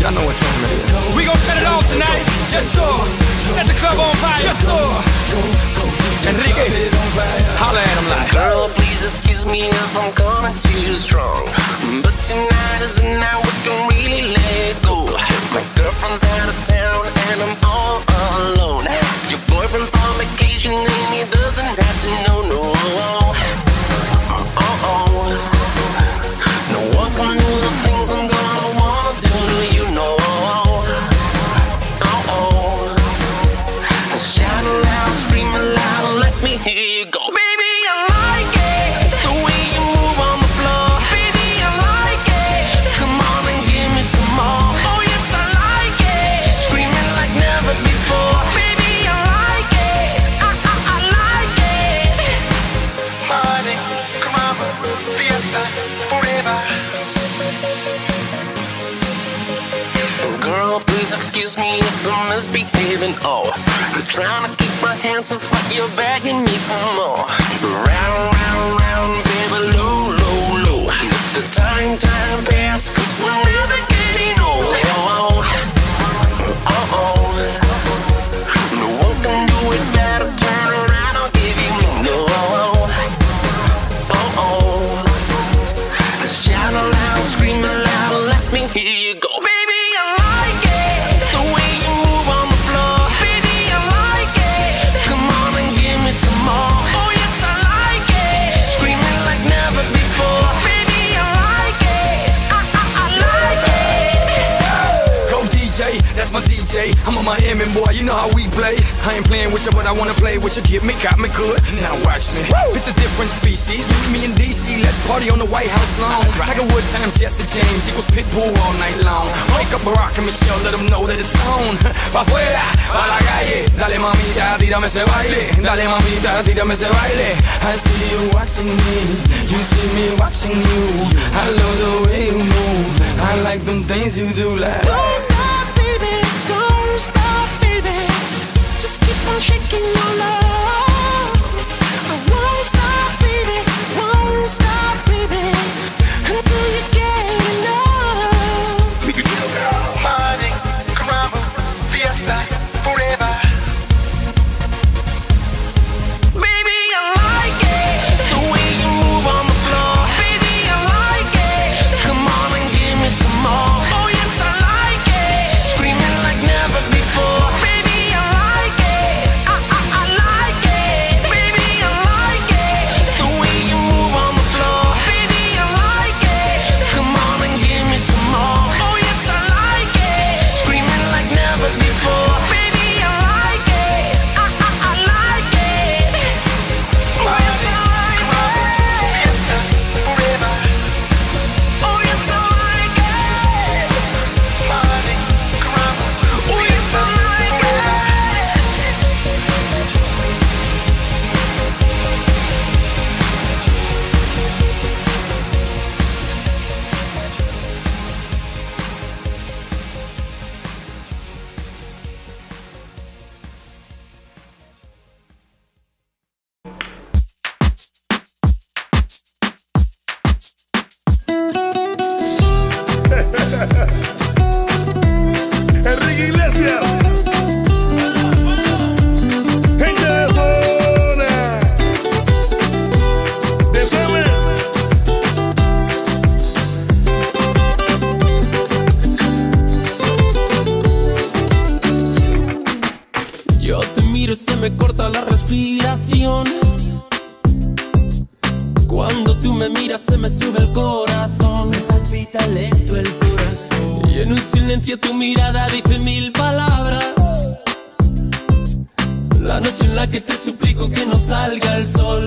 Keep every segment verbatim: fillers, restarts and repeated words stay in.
Y'all know what time it is. We gon' set it off tonight. Just so. Set the club on fire. Just so. Enrique, holla at him like. Girl, please excuse me if I'm coming too strong, but tonight is the night we can really let go. My girlfriend's out of town and I'm all alone. Your boyfriend's on vacation and he doesn't have to know, no. Uh-oh. No one can do the things I'm gonna wanna do to you, know. Uh-oh. Shout aloud, scream aloud, let me hear you go. Baby, I like it, the way you move on the floor. Baby, I like it, come on and give me some more. Oh yes, I like it, screaming like never before. Baby, I like it, I, I, I like it. Party, crama, fiesta, forever. Girl, please excuse me if I'm misbehaving. Oh, I'm trying to keep my hands off what you're begging me for more. Round, round, round, baby, low, low, low. Let the time, time pass, cause we're never getting old. Uh-oh. No one can do it better. Turn around, I'll give you me. No. Uh-oh. Shout aloud, scream aloud, let me hear you go. Baby, I like it, the way you move on the floor. Baby, I like it, come on and give me some more. Oh yes, I like it, screaming like never before. Baby, I like it, I, I, I like it. Go D J, that's my D J. I'm a Miami boy, you know how we play. I ain't playing with you, but I wanna play with you. Get me, got me good, now watch me. Woo! It's a different species, meet me in D C. Let's party on the White House lawn. Right. Tiger Woods times Jesse James equals Pitbull all night long. Wake up Barack and Michelle, let them know that it's on. Pa' afuera, pa' la calle. Dale mamita, tírame ese baile. Dale mamita, tírame ese baile. I see you watching me, you see me watching you. I love the way you move, I like them things you do like. Don't stop, baby, don't stop, baby. Just keep on shaking your love. I won't stop, baby, won't stop, baby, until you get enough. Party, crama, fiesta, forever. Baby, I like it, the way you move on the floor. Baby, I like it, come on and give me some more. Oh yes, I like it, screaming like never before. Baby, I like it, I, I, I like it. Baby, I like it, the way you move on the floor. Baby, I like it, come on and give me some more. Oh yes, I like it, screaming like never before. Baby, I like it, I, I, I like it. Oh yes, I like it. Fiesta, forever. Oh yes, I like it. Party, crama, Oh yes, I like it. Enrique Iglesias, gente de zona, de Samuel. Yo te miro y se me corta la respiración. Cuando tú me miras se me sube el corazón. Me palpita lento el corazón. Y en un silencio tu mirada dice mil palabras. La noche en la que te suplico que no salga el sol.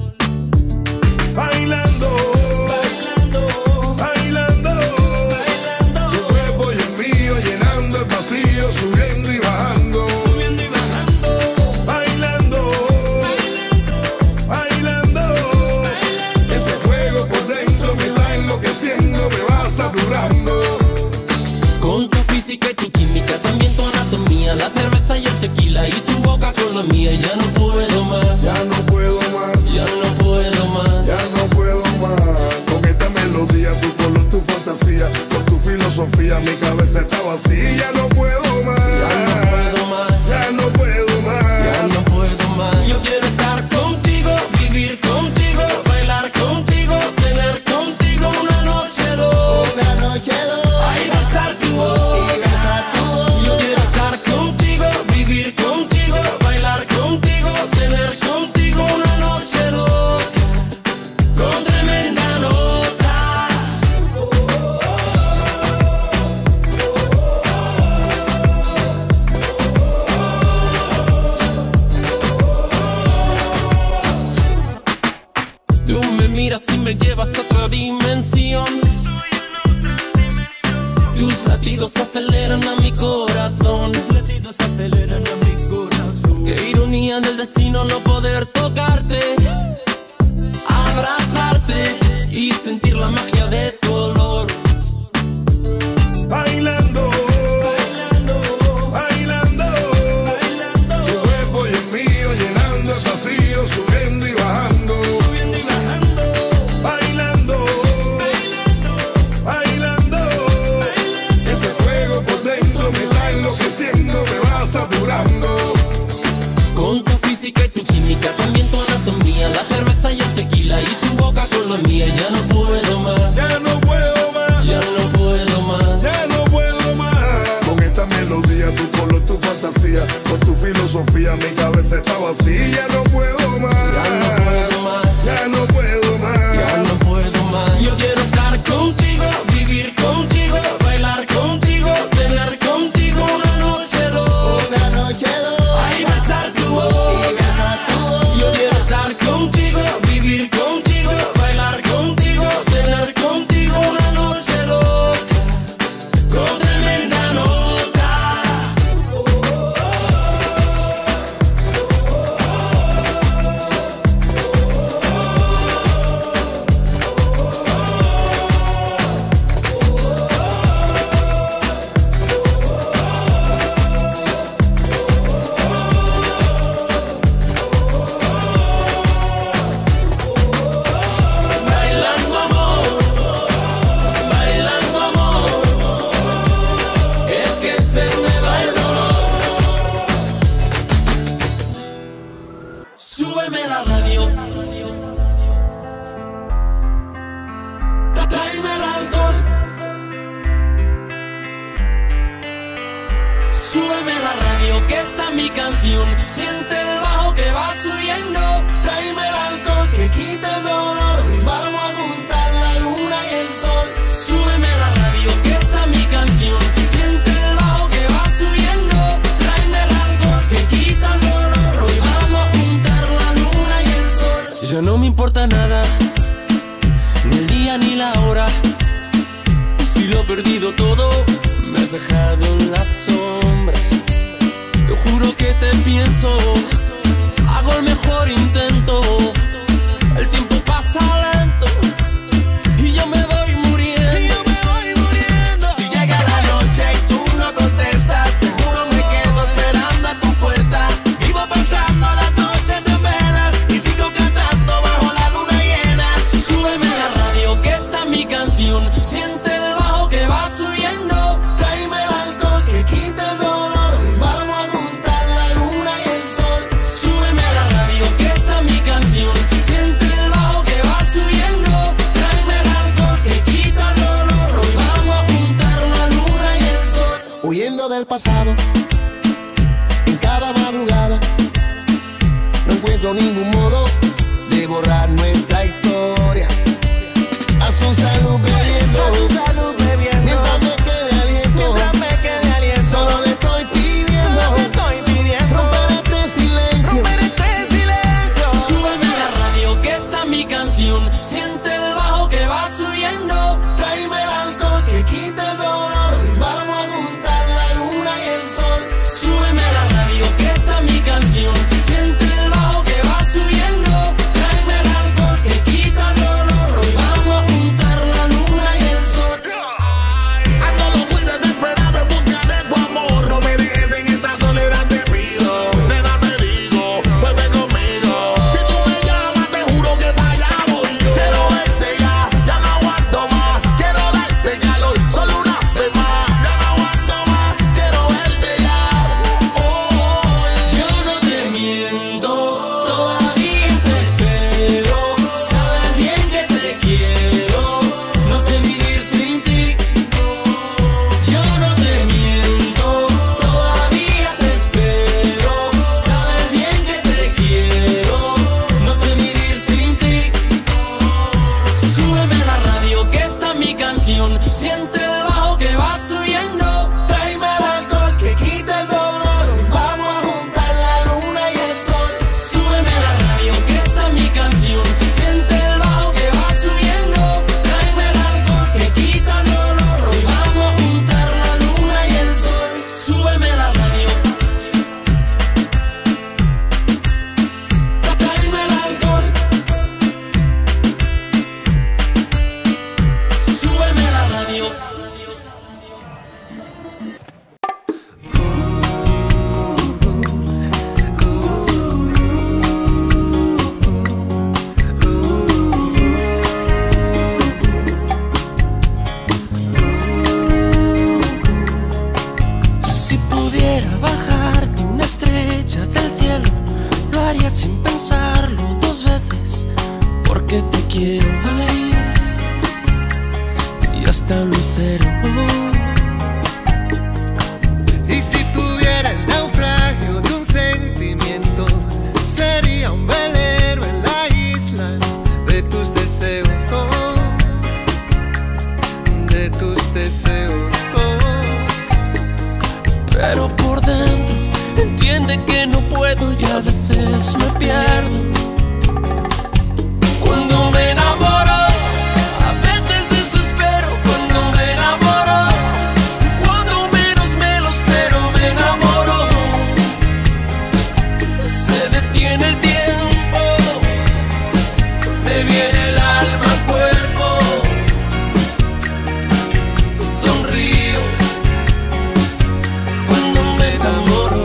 Bailando, Bailando, bailando, bailando, tu cuerpo y el mío llenando el vacío, subiendo y bajando. subiendo y bajando, Bailando, bailando, bailando, bailando. ese fuego por dentro me está enloqueciendo, me va saturando. Con tu física y tu química, también tu anatomía, la cerveza y el tequila y tu boca con la mía. Ya no puedo más, Ya no puedo más, ya no puedo más. ya no puedo más. Con esta melodía, tu color, tu fantasía, con tu filosofía. filosofía, mi cabeza está vacía, ya no puedo más. Ya no puedo más. Ya no puedo más. Ya no puedo más. Yo quiero estar contigo, vivir contigo, bailar contigo, tener contigo una noche loca. Una noche loca. Ay, besar tu boca. Yo quiero estar contigo, vivir contigo, bailar contigo, tener contigo una noche loca, con tremenda nota. Tú me miras y me llevas a otra dimensión. Tus latidos aceleran a mi corazón. Tus latidos aceleran a mi corazón. Qué ironía del destino no poder tocarte, abrazarte y sentir la magia de tu olor. Bailando, bailando, bailando, bailando. Tu cuerpo y el mío llenando el vacío, subiendo y bajando, subiendo y bajando. Bailando, bailando, bailando, bailando. Ese fuego por dentro me va enloqueciendo, me va saturando. Con tu física y tu química, también tu anatomía, la cerveza y el tequila y tu boca con la mía. Ya no puedo más. Ya no puedo más. Ya no puedo más. Ya no puedo más. Con esta melodía, tu color, tu fantasía, con tu filosofía, mi cabeza está vacía. Ya no puedo más. Ya no puedo más. Ya no puedo más. Ya no puedo más. Yo quiero estar contigo, vivir contigo, bailar contigo, tener contigo una noche loca. Una noche loca. Ay, besar tu boca. Yo quiero estar contigo, vivir contigo, bailar contigo, tener contigo una noche loca, con tremenda nota. Bailando amor, bailando amor, es que se me va el dolor. Súbeme la radio, tráeme el alcohol. Súbeme la radio, que está mi canción. Siente el bajo que va subiendo. Tráeme el alcohol que quita el dolor. Vamos a juntar la luna y el sol. Súbeme la radio, que está mi canción. Siente el bajo que va subiendo. Tráeme el alcohol que quita el dolor. Hoy vamos a juntar la luna y el sol. Ya no me importa nada, ni el día ni la hora. Si lo he perdido todo, me has dejado en las sombras. Te juro que te pienso, hago el mejor intento. El tiempo pasa lento y yo me voy muriendo. Si llega la noche y tú no contestas, seguro me quedo esperando a tu puerta. Vivo pasando las noches en velas y sigo cantando bajo la luna llena. Súbeme la radio, que está mi canción. Siente el bajo que va subiendo. Tráeme el alcohol que quita el dolor. Vamos a juntar la luna y el sol. Súbeme la radio, que está mi canción. Siente el bajo que va subiendo. Tráeme el alcohol que quita el dolor. Hoy vamos a juntar la luna y el sol. Huyendo del pasado, en cada madrugada, no encuentro ningún modo de borrar nuestra historia. A su salud bebiendo, a su salud bebiendo, mientras me quede aliento, mientras me quede aliento. Solo le estoy pidiendo, solo le estoy pidiendo, romper este silencio, romper este silencio. Súbeme la radio, que está mi canción. Siente el bajo que va subiendo. Tráeme el alcohol que quita el dolor. Vamos a juntar la luna y el sol. Súbeme la radio, que está mi canción. Siente el bajo que va subiendo. Tráeme el alcohol que quita el dolor. Hoy vamos a juntar la luna y el sol. pudiera bajarte una estrella del cielo, lo haría sin pensarlo dos veces, porque te quiero, ay, y hasta un lucero. Y si tuviera el naufragio de un sentimiento, sería un velero en la isla de tus deseos, oh, de tus deseos, oh. Pero por dentro entiende que no puedo y a veces me pierdo. Cuando me enamoro, a veces desespero. Cuando me enamoro, cuando menos me lo espero, me enamoro. Se detiene el tiempo, me viene el alma al cuerpo. Sonrío cuando me enamoro.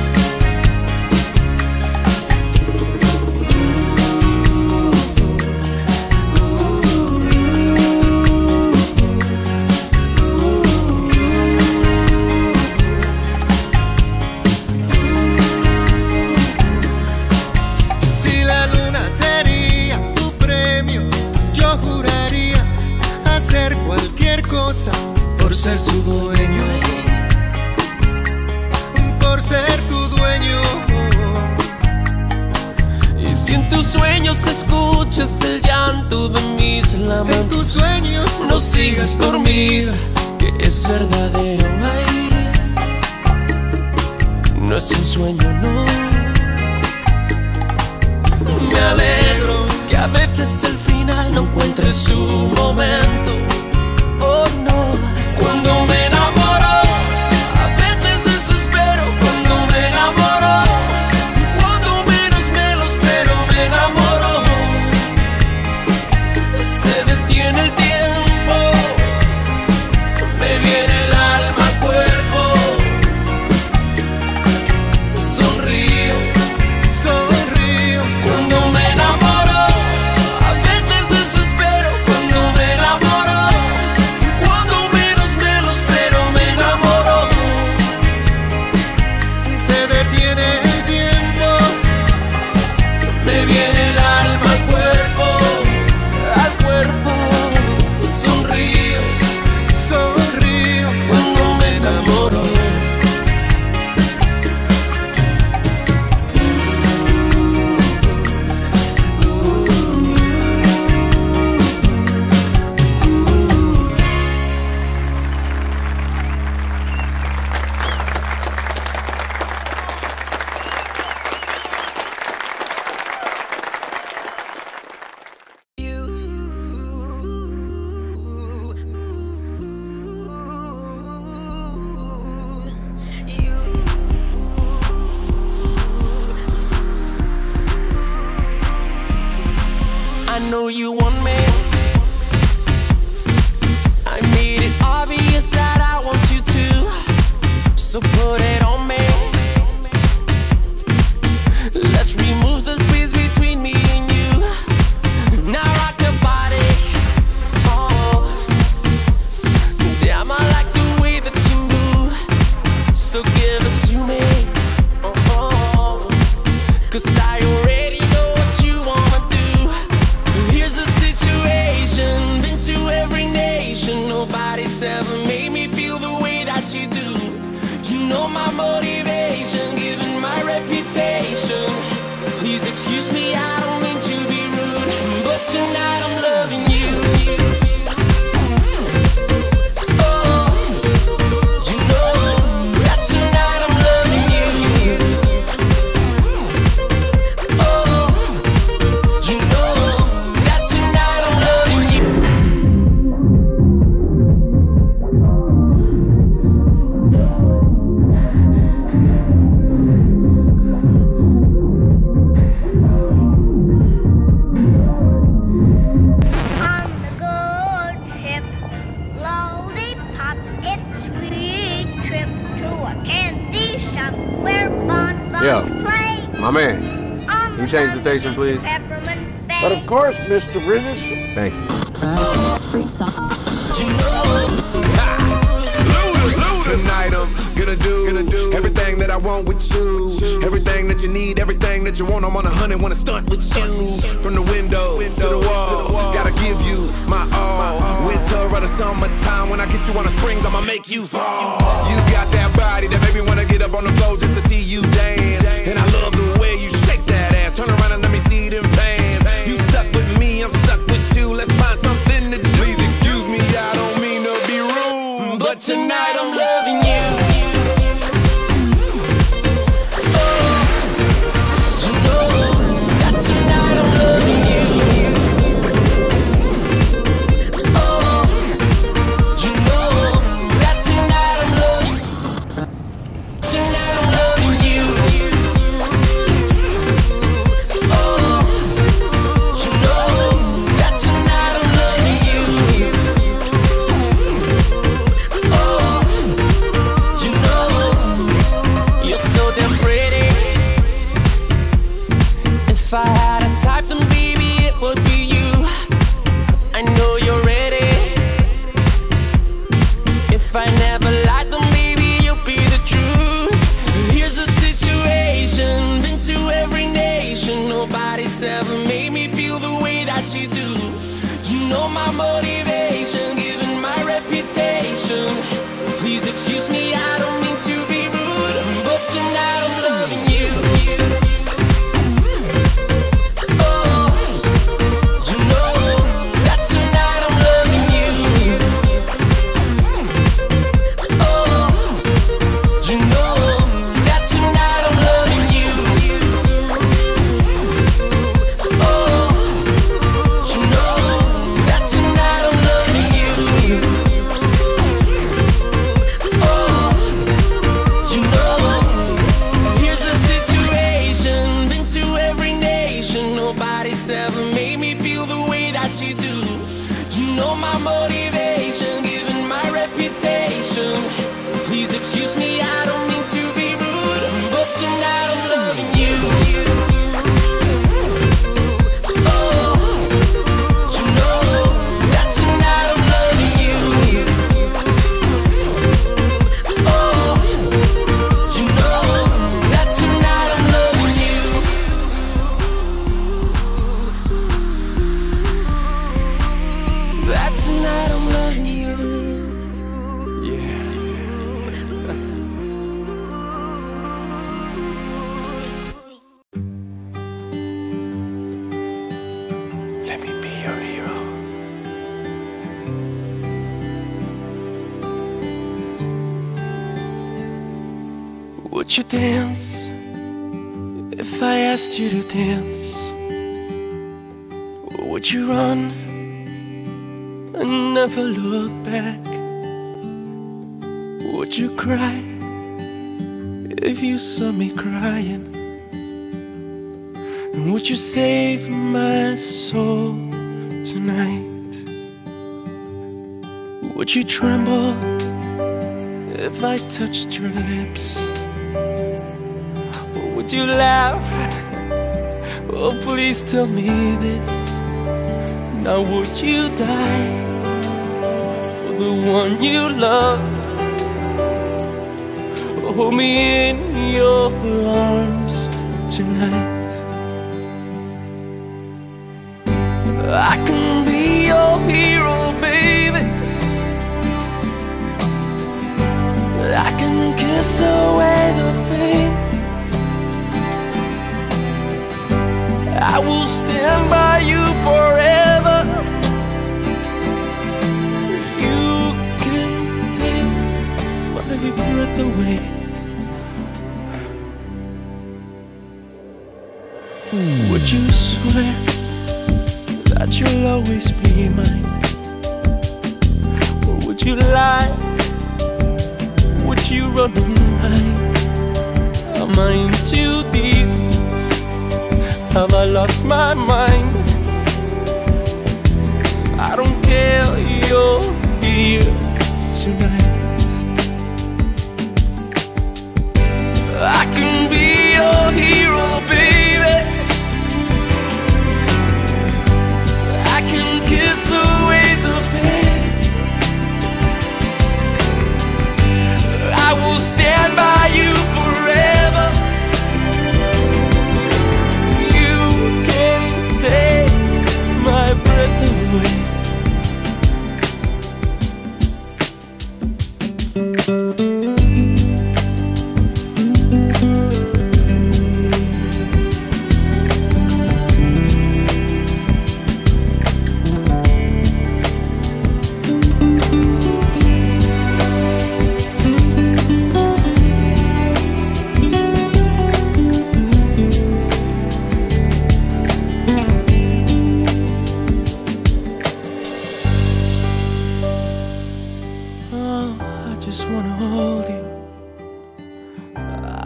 Si la luna sería tu premio, yo juraría hacer cualquier cosa por ser su dueño, por ser tu dueño. Y si en tus sueños escuchas el llanto de mis lamentos, En tus sueños no sigas dormida, que es verdadero, ay, no es un sueño, no. Me alegro que a veces el final no encuentre su momento, oh no. Cuando me enamoro, a veces desespero. Cuando me enamoro, cuando menos me lo espero, me enamoro. Se detiene el tiempo, me viene el alma al cuerpo. Sonrío, sonrío cuando me enamoro, a veces desespero. Cuando me enamoro, cuando menos me lo espero, me enamoro. se detiene el tiempo, Me viene el alma al cuerpo, al cuerpo. Sonrío sonrío cuando me enamoro. I know you want me. I made it obvious that I want you to, so put it on me. Let's remove the space between me and you. Now rock your body. Oh, damn, I like the way that you move, so give it to me. Oh, oh, 'cause I already know what you wanna do. Here's the situation, been to every nation. Nobody's ever made me feel the way that you do. You know my motivation, given my reputation. Please excuse me, I don't mean to be rude, but tonight I'm loving you. Oh, you know that tonight I'm loving you. Oh, you know that tonight I'm loving you. On the good ship, lollipop, it's a sweet trip to a candy shop where bonbons Yo, play. my man, On can you change the station, please? peppermint bay. But of course, Mister Bridges. Thank you. Free socks. Tonight I'm gonna do, gonna do want with you. Everything that you need, everything that you want, I'm on a hundred, wanna stunt with you. From the window to the wall, gotta give you my all. Winter or the summertime, when I get you on the springs, I'ma make you fall. You got that body that made me wanna get up on the floor just to see you dance. And I love the way you shake that ass. Turn around and let me see them pants. You stuck with me, I'm stuck with you. Let's find something to do. Please excuse me, I don't mean to be rude, but tonight I'm loving you. If I had a type, then baby, it would be you. I know you're ready. If I never lied, then baby, you'll be the truth. Here's the situation, been to every nation. Nobody's ever made me feel the way that you do. You know my motivation, given my reputation. Please excuse me, I don't mean to be rude, but tonight I'm loving you. Excuse me, I don't mean to be rude, but tonight I'm loving you. Oh, you know that tonight I'm loving you. Oh, you know that tonight I'm loving you. That tonight I'm loving you. Would you dance if I asked you to dance? Or would you run and never look back? Would you cry if you saw me crying? And would you save my soul tonight? Would you tremble if I touched your lips? Would you laugh? Oh, please tell me this. Now would you die for the one you love? Hold me in your arms tonight. I can be your hero, baby. I can kiss away the pain. I will stand by you forever. You can take my breath away. Would you swear that you'll always be mine? Or would you lie? Would you run and hide? Am I in too deep? Have I lost my mind? I don't care, you're here tonight. I can be your hero, baby. I can kiss away the pain. I will stand by you forever.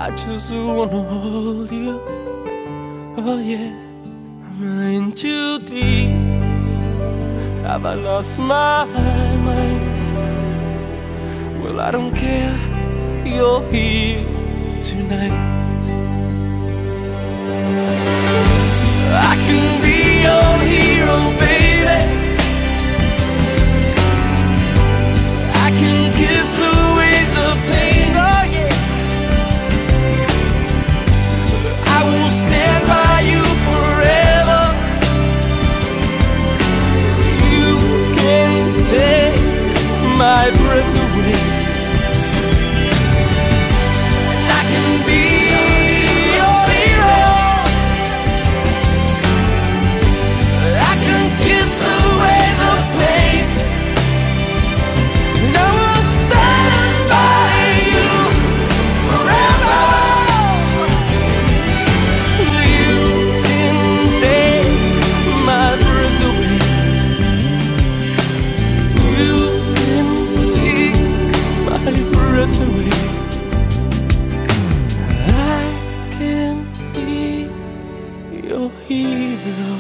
I just wanna hold you. Oh yeah, I'm in too deep. Have I lost my mind? Well, I don't care, you're here tonight. I can be your hero, baby. I can kiss away the pain, oh yeah. I will stand by you forever. You can take my breath away, and I can be your hero. I can kiss away the pain, and I will stand by you forever. You can take my breath away. You can take my breath away. I can be your hero.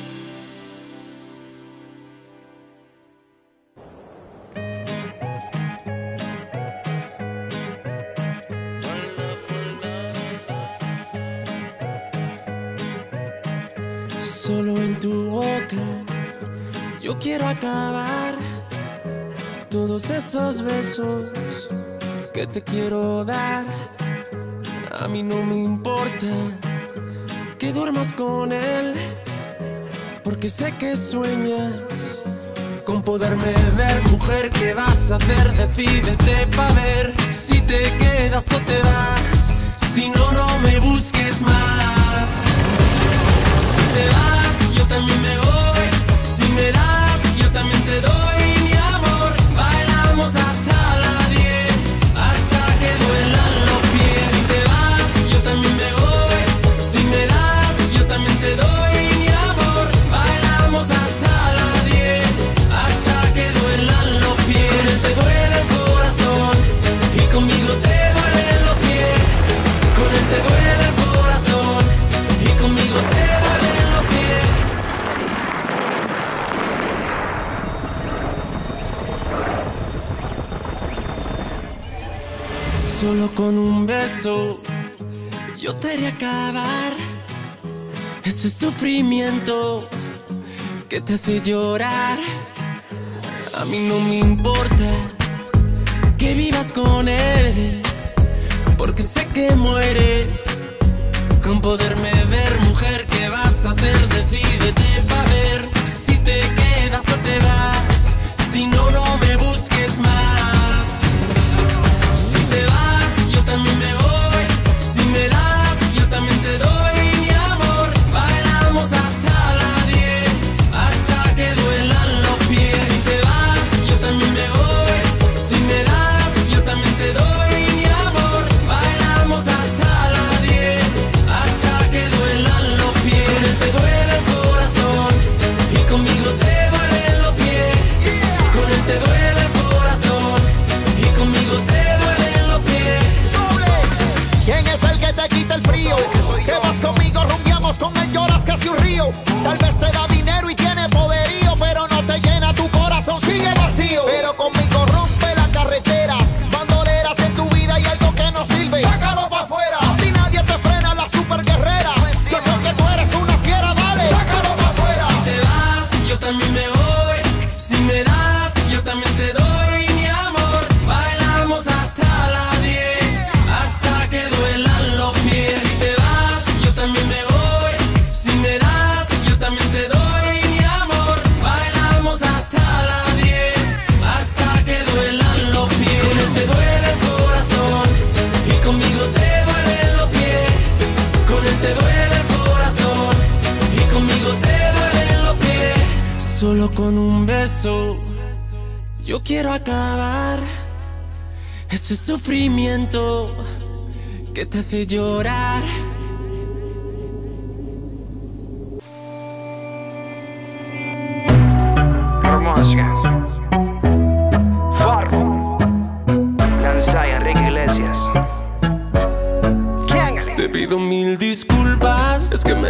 Solo en tu boca yo quiero acabar todos esos besos que te quiero dar. A mí no me importa que duermas con él, porque sé que sueñas con poderme ver. Mujer, ¿qué vas a hacer? Decídete pa' ver si te quedas o te vas. Si no, no me busques más. Si te vas, yo también me voy. Si me das, yo también te doy mi amor. Bailamos hasta las diez, hasta que duelan los pies. Si te vas, yo también me voy. Si me das, yo también te doy mi amor. Bailamos hasta las diez, hasta que duelan los pies. Con él te duele el corazón y conmigo te duelen los pies. Con él te duele el corazón y conmigo te duelen los pies. Solo con un beso yo te haré acabar ese sufrimiento que te hace llorar. A mí no me importa que vivas con él, porque sé que mueres con poderme ver. Mujer, ¿qué vas a hacer? Decídete pa' ver si te quedas o te vas. Si no, no me busques más. Si te vas, yo también me voy. Si me das, yo también te doy mi amor. Bailamos hasta las diez, hasta que duelan los pies. Si te vas, yo también me voy. Si me das, yo también te doy mi amor. Bailamos hasta las diez, hasta que duelan los pies. Con él te duele el corazón y conmigo te duelen los pies. Con él te duele el corazón y conmigo te duelen los pies. ¿Quién es el que te quita el frío? Que vas conmigo, rumbiamos con él, lloras casi un río. Tal vez te da dinero y tiene poderío, pero no te llena, tu corazón sigue vacío. Pero conmigo rompe la carretera, bandoleras en tu vida y algo que no sirve, sácalo pa' afuera. A ti nadie te frena, la super guerrera. Yo sé que tú eres una fiera, dale, sácalo pa' afuera. Si te vas, yo también me voy. Si me das, yo también te doy mi amor. Bailamos hasta las diez, hasta que duelan los pies. Si te vas, yo también me voy. Si me das, yo también te doy mi amor. Bailamos hasta las diez, hasta que duelan los pies. Con él te duele el corazón y conmigo te duelen los pies. Con él te duele el corazón y conmigo te duelen los pies. Solo con un beso yo quiero acabar ese sufrimiento que te hace llorar. Música Farro Lanza y Enrique Iglesias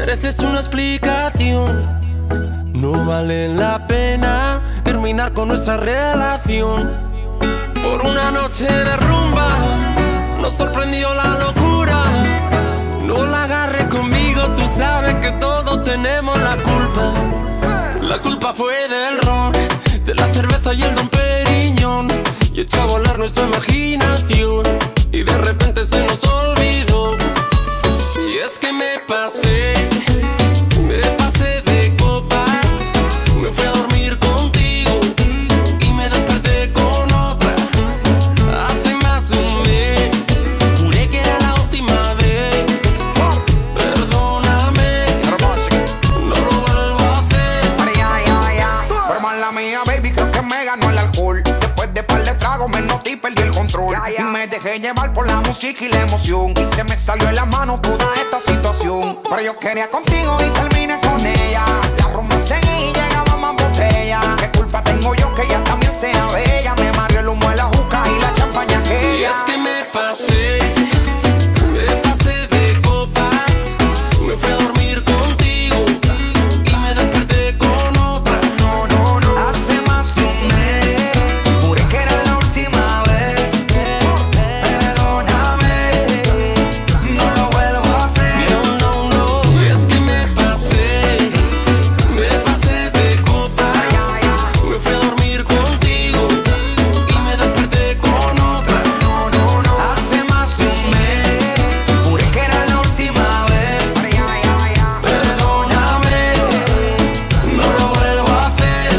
mereces una explicación. No vale la pena terminar con nuestra relación. Por una noche de rumba nos sorprendió la locura. No la agarres conmigo, tú sabes que todos tenemos la culpa. La culpa fue del ron, de la cerveza y el Don Periñón. Y echó a volar nuestra imaginación y de repente se nos olvidó. Y es que me pasé, me pasé de copas. Me fui a dormir contigo y me desperté con otra. Hace más de un mes juré que era la última vez. Perdóname, no lo vuelvo a hacer. Pero mala mía, baby, creo que me ganó el alcohol. Después de par de tragos me noté y perdí el control. Y me dejé llevar por la música y la emoción. Y se me salió en la mano toda esta situación. Pero yo quería contigo y terminé con ella. La rumba seguía y llegaba más botella. ¿Qué culpa tengo yo que ella también sea bella? Me mareó el humo de la juca y la champaña aquella. Y es que me pasé, me pasé de copas. Me fui a dormir contigo y me desperté con otra. No, no, no. Hace más de un mes juré que era la última vez. Perdóname, no lo vuelvo a hacer. No, no, no. Y es que me pasé, me pasé de copas. Me fui a dormir contigo y me desperté con otra. No, no, no. Hace más de un mes juré que era la última vez. Perdóname, no lo vuelvo a hacer.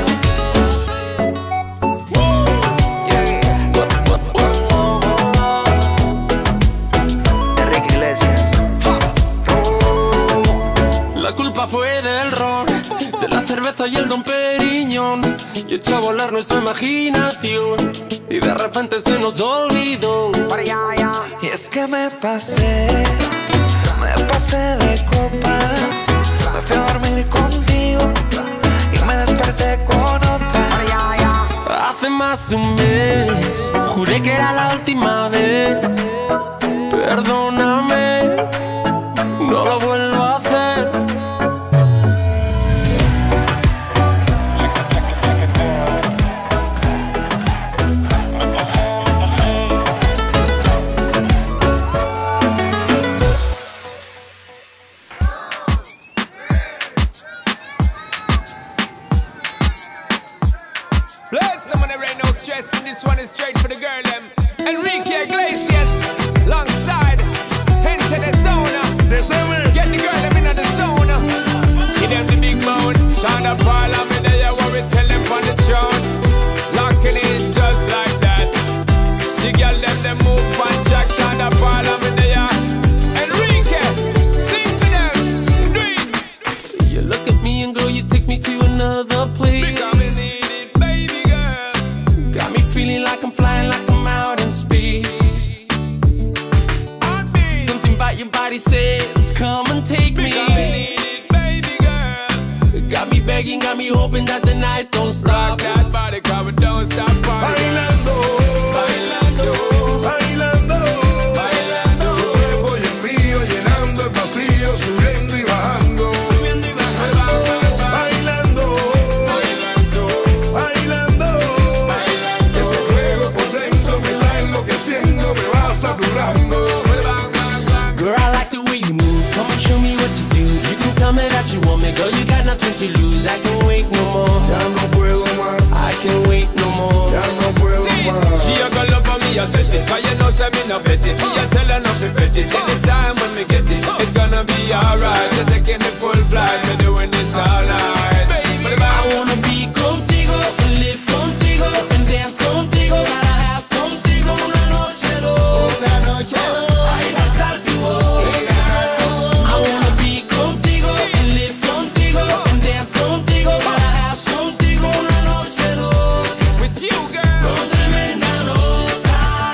Enrique Iglesias. La culpa fue del ron, de la cerveza y el Don Periñón. Y echó a volar nuestra imaginación y de repente se nos olvidó. Y es que me pasé, me pasé de copas. Me fui a dormir contigo y me desperté con otra. Hace más de un mes juré que era la última vez. Perdóname, no lo vuelvo a hacer. Bless them when there ain't no stress, and this one is straight for the girl them. Enrique Iglesias, alongside, enter the zone. Get the girl them in the zone. Give them the big moan, Shonda Parliament, they are what we tell them on the throne. Locking in just like that. The girl them they move on Jack, Shonda Parliament, they are. Enrique, sing for them, do it. You look at me and girl, you take me to another place. Because we need it, baby girl. Got me feeling like I'm flying, like I'm out in space. Heartbeat. Something about your body says, come and take me. Because we need it, baby girl. Got me begging, got me hoping that the night don't Rock stop. that body, cause we don't stop partying. Bailando, Bailando, bailando, bailando, tu cuerpo y el mío llenando el vacío, subiendo y bajando. subiendo y bajando. Bailando, Bailando, bailando, bailando. ese fuego por dentro me está enloqueciendo, me va saturando. Bang, bang, bang. Girl, I like the way you move. Come and show me what you do. You can tell me that you want me, girl. You got nothing to lose. I can wait no more. Ya no puedo más, I can wait no more. ya no puedo See, más. she a go love for me, I set it. Cause you know say me no bet it. Me a tell her not to bet it. Anytime when me get it, it's gonna be alright. We're taking the full flight, we're doing this all night. But if I I wanna be contigo, live contigo, and dance contigo. Gotta have contigo una noche loca. Ay, besar tu boca. I wanna be contigo, live contigo, and dance contigo. Gotta have contigo una noche loca. with you, girl, Con tremenda nota.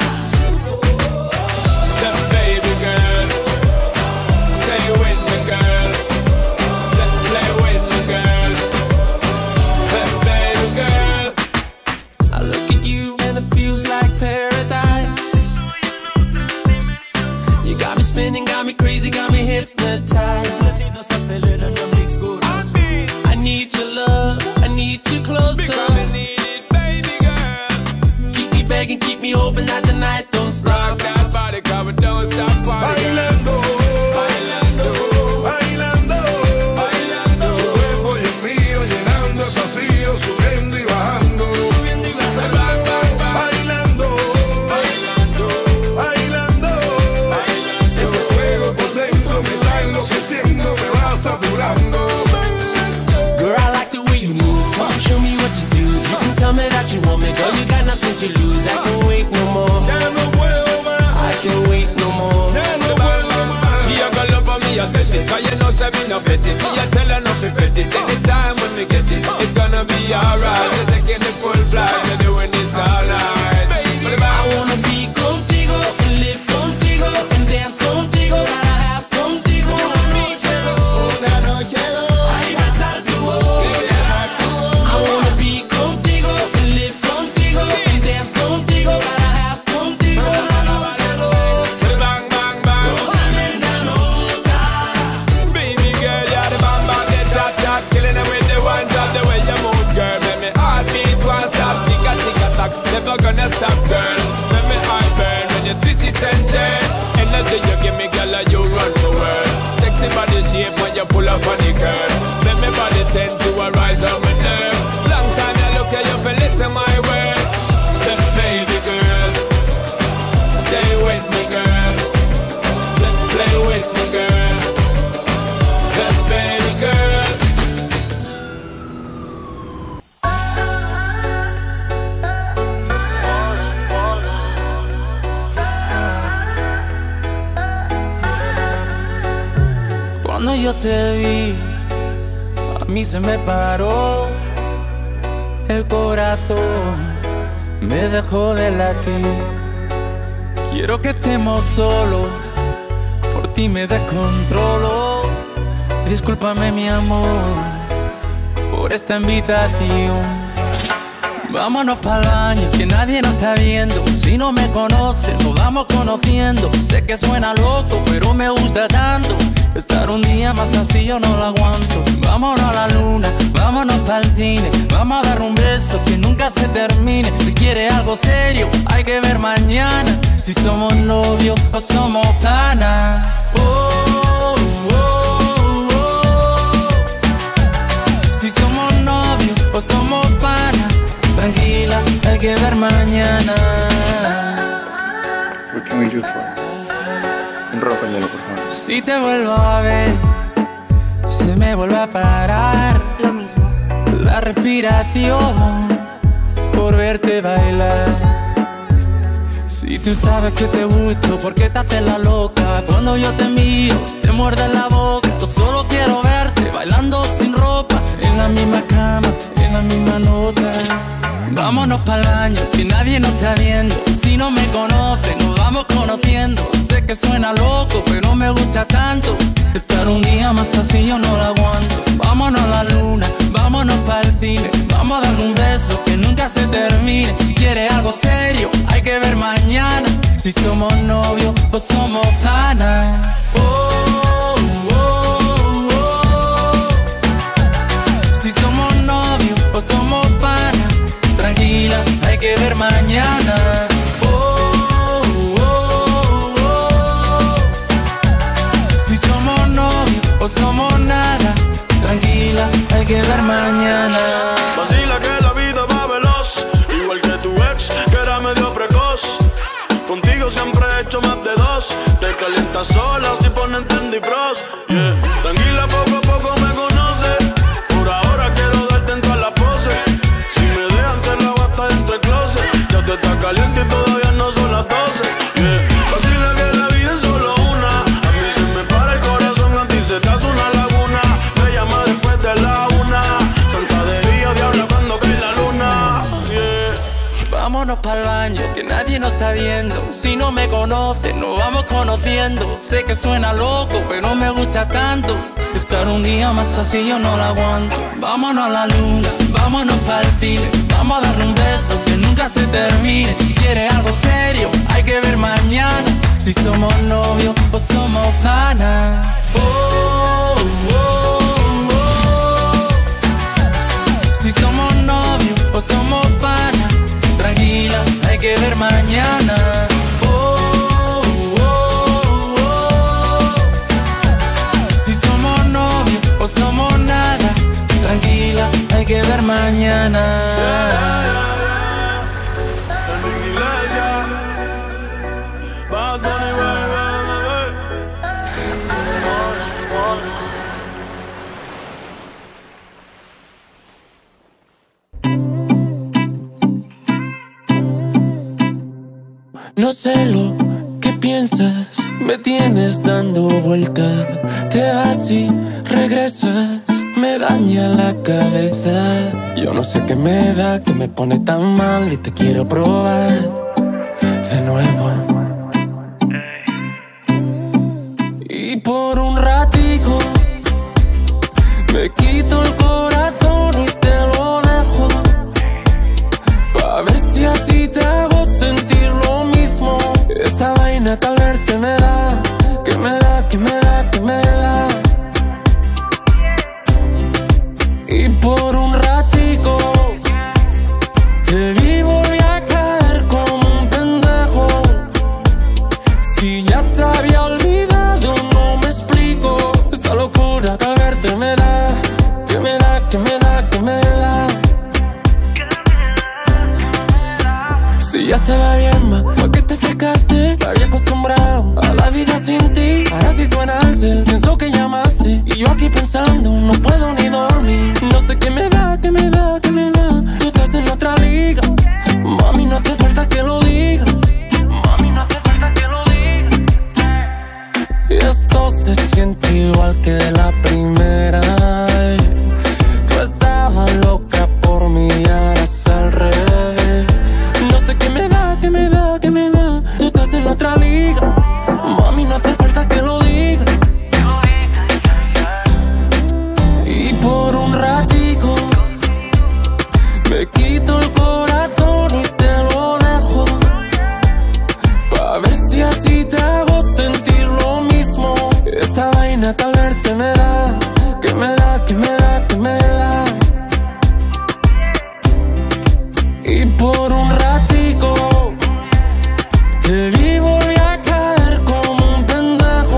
the baby girl, stay with me, girl. Let's play with me, girl. The baby girl. I look at you and it feels like paradise. You got me spinning, got me crazy, got me hypnotized. say me no bet it. Me a tell her not to bet it. Anytime when we get it, it's gonna be alright. You're taking the full flight, you're doing this all night. Baby, I wanna be contigo, and live contigo, and dance contigo, gotta have contigo una noche dos, Una noche dos. ay besar tu boca. I wanna be contigo, and live contigo, and dance contigo, gotta have contigo una noche dos. Bang bang bang, tremenda nota. Baby girl, you're the bang bang, the chat chat, killing it with the one drop, the way you move, girl. Make me heartbeat won't stop, tick a tick a tack, never gonna stop, girl. Make me heart burn when you twitch it and turn. Energy you give me, girl, you run the world. Sexy body shape when you pull up on the girl. Make me body tend to a rise on my nerve. Long time you look at you for listen my word. Then baby girl, stay with me, girl. Let's play with me, girl. Then baby girl. Cuando yo te vi, a mí se me paró el corazón, me dejó de latir. Quiero que estemos solos, por ti me descontrolo. Discúlpame mi amor, por esta invitación. Vámonos pa'l baño, que nadie nos está viendo. Si no me conoces, nos vamos conociendo. Sé que suena loco, pero me gusta tanto. Estar un día más así yo no lo aguanto. Vámonos a la luna, vámonos pa'l cine. Vamos a dar un beso que nunca se termine. Si quieres algo serio, hay que ver mañana. Si somos novios o somos panas. Oh, oh, oh. Si somos novios o somos panas. Tranquila, hay que ver mañana. What can we do for you? Enrócalo, por favor. Si te vuelvo a ver, se me vuelve a parar Lo mismo. la respiración por verte bailar. Si tú sabes que te gusto, ¿por qué te haces la loca? Cuando yo te miro, te muerde la boca. Yo solo quiero verte bailando sin ropa, en la misma cama, en la misma nota. Vámonos pa'l baño, que nadie nos está viendo. Si no me conoces, nos vamos conociendo. Sé que suena loco, pero me gusta tanto. Estar un día más así yo no lo aguanto. Vámonos a la luna, vámonos pa'l cine. Vamos a dar un beso que nunca se termine. Si quieres algo serio, hay que ver mañana. Si somos novios o somos panas. Oh, oh, oh. Si somos novios o somos panas. Tranquila, hay que ver mañana. Oh, oh, oh. Si somos novios o somos nada. Tranquila, hay que ver mañana. Vacila que la vida va veloz, igual que tu ex, que era medio precoz. Contigo siempre he hecho más de dos. Te calientas sola si ponen Tendy Frost, yeah. Tranquila, poco a poco me conoces. Por ahora quiero darte en todas las poses. Si me dejan te la bata dentro del closet. Ya te está caliente y todavía no son las doce, yeah. Vacila que la vida es solo una. A mí se me para el corazón, a ti se te hace una laguna. Me llama después de la una. Santa de día, diabla cuando cae la luna, yeah. Vámonos pa'l baño, que nadie nos está viendo. Si no me conoces, nos vamos conociendo. Sé que suena loco, pero me gusta tanto. Estar un día más así yo no lo aguanto. Vámonos a la luna, vámonos pa'l cine. Vamos a darle un beso que nunca se termine. Si quieres algo serio, hay que ver mañana. Si somos novios o somos panas. Oh, oh, oh. Si somos novios o somos panas. Tranquila, hay que ver mañana. Oh, oh, oh. Si somos novios o somos nada. Tranquila, hay que ver mañana. Enrique Iglesias, Bad Bunny, baby, baby. No sé lo que piensas, me tienes dando vuelta. Te vas y regresas, me daña la cabeza. Yo no sé qué me da, que me pone tan mal y te quiero probar de nuevo. Y por un ratico me quito el corazón y te lo dejo, pa' ver si así te hago sentir lo mismo. Esta vaina que al verte me da, que me da, que me da, que me da. Y por un ratico te vi, volví a caer como un pendejo. Si ya te había olvidado, no me explico. Esta locura que al verte me da, que me da, que me da, que me da. Si ya estaba bien, ma, ¿por qué te acercaste? Me había acostumbrado a la vida sin ti. Ahora sí suena el cel, pienso que llamaste. Y yo aquí pensando, no puedo ni dormir. No sé qué me da, qué me da, qué me da. Tú estás en otra liga, mami, no hace falta que lo diga. Mami, no hace falta que lo diga. Y esto se siente igual que la primera. Tú estabas loca por mí, ahora es al revés. No sé qué me da, qué me da, qué me da. Tú estás en otra liga, mami, no hace falta que lo diga. Y por un ratico me quito el corazón y te lo dejo, pa' ver si así te hago sentir lo mismo. Esta vaina que al verte me da, que me da, que me da, que me da. Y por un ratico te vi, volví a caer como un pendejo.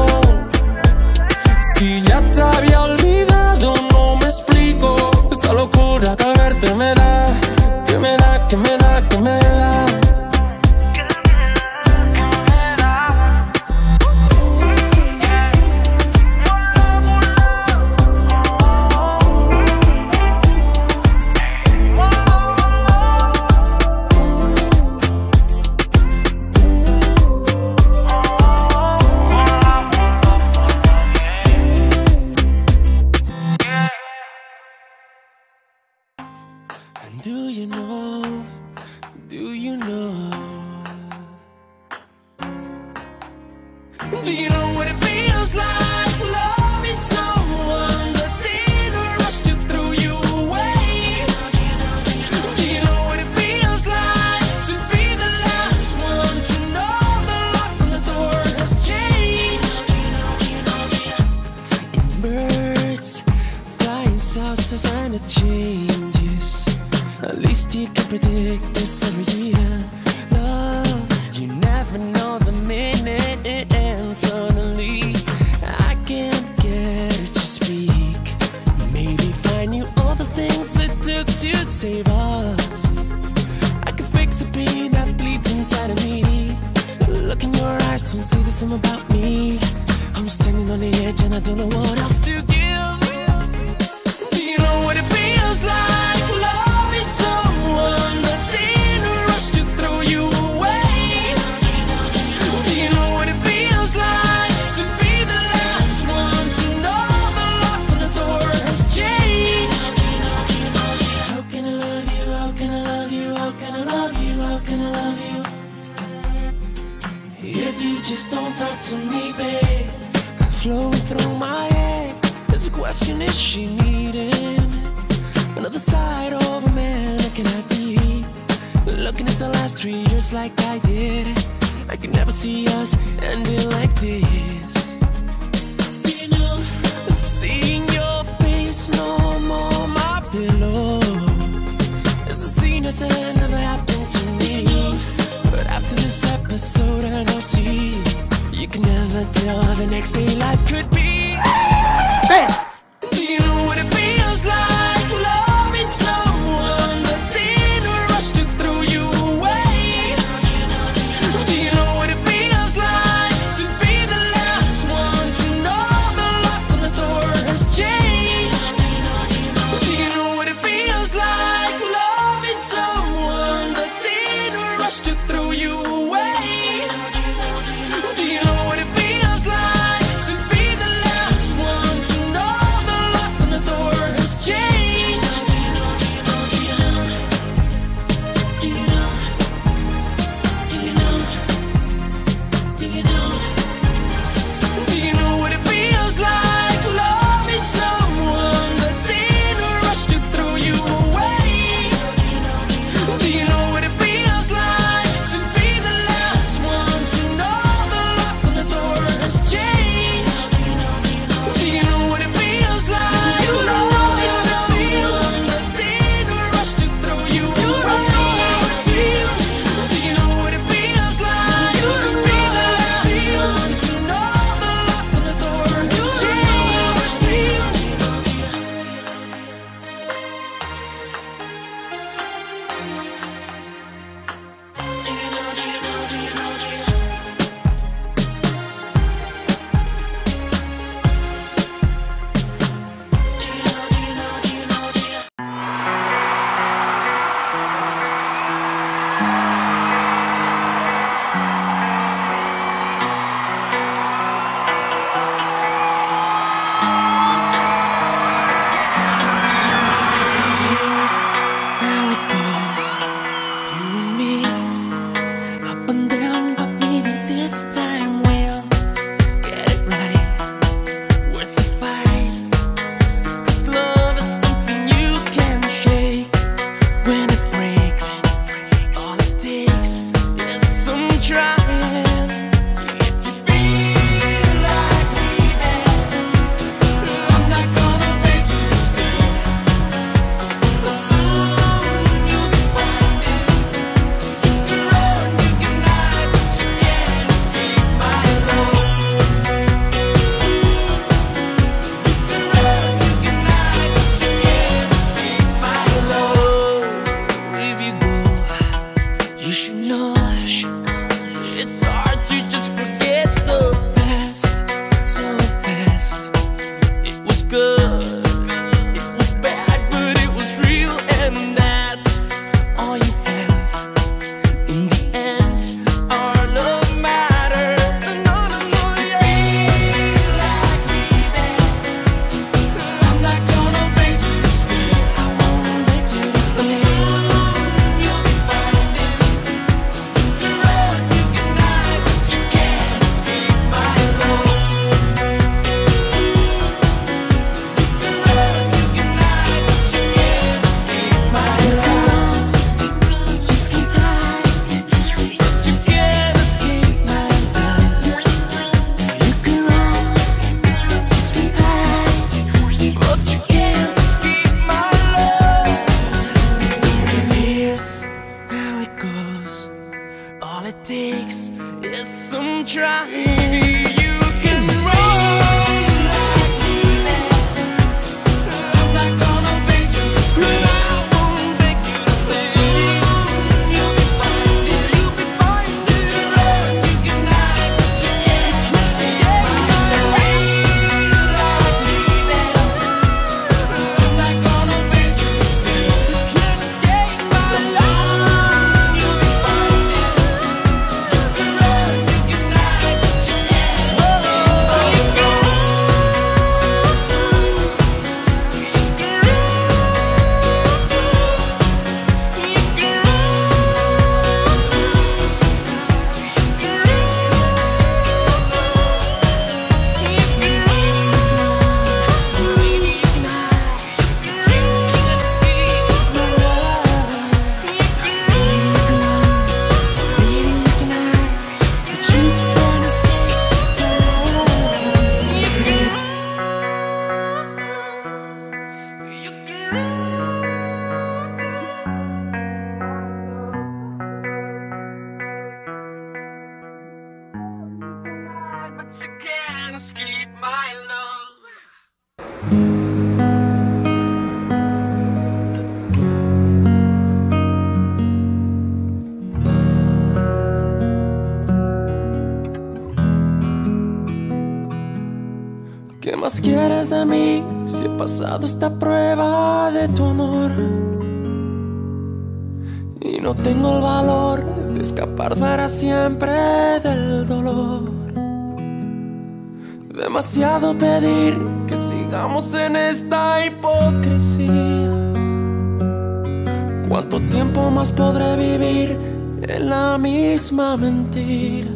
Si ya te había olvidado, no me explico. Esta locura que al verte me da, que me da, que me da, que me da. And do you know, do you know, do you know what it feels like loving someone that's in a rush to throw you away? Do you know what it feels like to be the last one to know the lock on the door has changed? Birds flying saucers and it changes. At least you can predict this every year. Love, you never know the minute, and suddenly I can't get her to speak. Maybe if I knew all the things it took to save us, I could fix the pain that bleeds inside of me. Look in your eyes, don't say the same about me. I'm standing on the edge and I don't know what else to give. Do you know what it feels like loving someone that's in a rush to throw you away? Do you know what it feels like to be the last one to know the lock on the door has changed? How can I love you, how can I love you, how can I love you, how can I love you if you just don't talk to me, babe? Flowing through my head, there's a question, is she needing another side of a man? How can I be looking at the last three years like I did? I can never see us ending like this. You know, seeing your face no more my pillow. It's a scene that never happened to me. But after this episode I know, see, you can never tell how the next day life could be. Hey! Do you know what it feels like loving someone that's in a rush to throw you away? Do you know what it feels like to be the last one to know the lock on the door has changed? Do you know what it feels like loving someone that's in a rush to throw you away? Do friends keep my love. ¿Qué más quieres de mí si he pasado esta prueba de tu amor? Y no tengo el valor de escapar para siempre del dolor. Demasiado pedir que sigamos en esta hipocresía. ¿Cuánto tiempo más podré vivir en la misma mentira?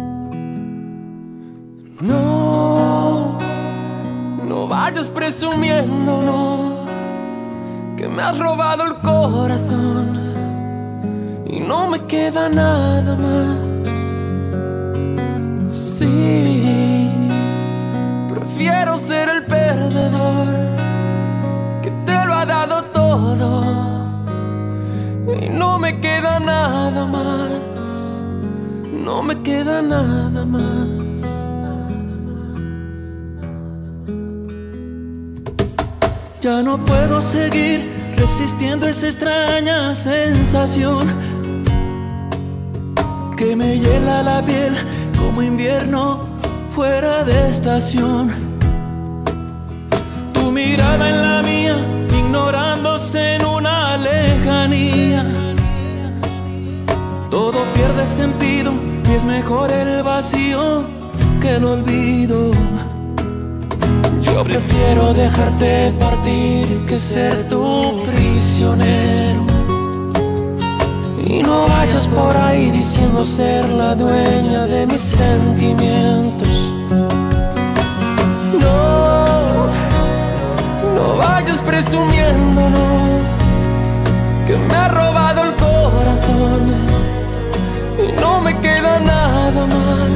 No, no vayas presumiendo, no, que me has robado el corazón y no me queda nada más. Sí, prefiero ser el perdedor que te lo ha dado todo y no me queda nada más. No me queda nada más. Ya no puedo seguir resistiendo esa extraña sensación que me hiela la piel como invierno fuera de estación. Tu mirada en la mía, ignorándose en una lejanía. Todo pierde sentido y es mejor el vacío que el olvido. Yo prefiero dejarte partir que ser tu prisionero. Y no vayas por ahí diciendo ser la dueña de mis sentimientos. No, no vayas presumiendo, no, que me ha robado el corazón y no me queda nada más.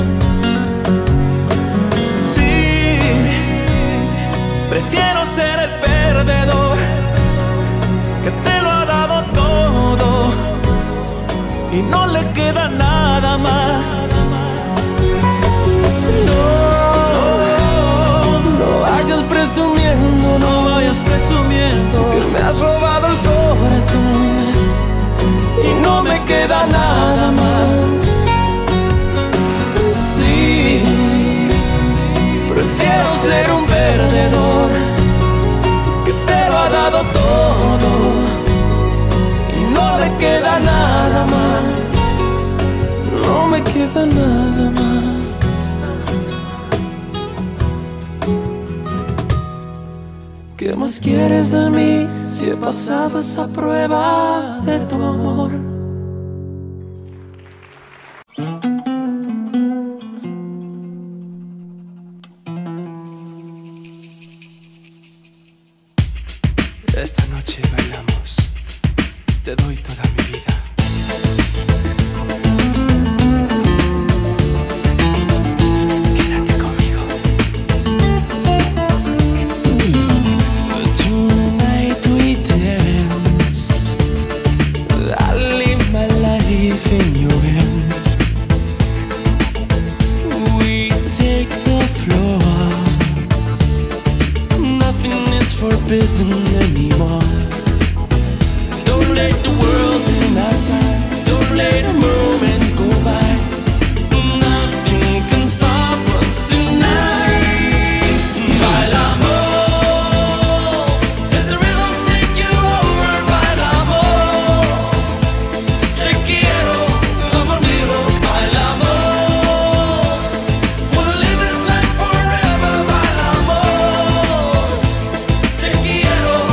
Prefiero ser el perdedor que te lo ha dado todo y no le queda nada más. No, no vayas presumiendo, no vayas presumiendo que me has robado el corazón y no me queda nada más. Sí, prefiero ser un perdedor que te lo ha dado todo y no le queda nada más. No me queda nada más. ¿Qué más quieres de mí si he pasado esa prueba de tu amor? Esta noche bailamos, te doy toda mi vida. Quédate conmigo. Tonight we dance. I live my life in your hands. We take the floor. Nothing is forbidden anymore. Don't let the world in outside. Don't let a moment go by. Nothing can stop us tonight. Bailamos, let the rhythm take you over. Bailamos, te quiero, amor mío. Bailamos, wanna live this life forever. Bailamos, te quiero.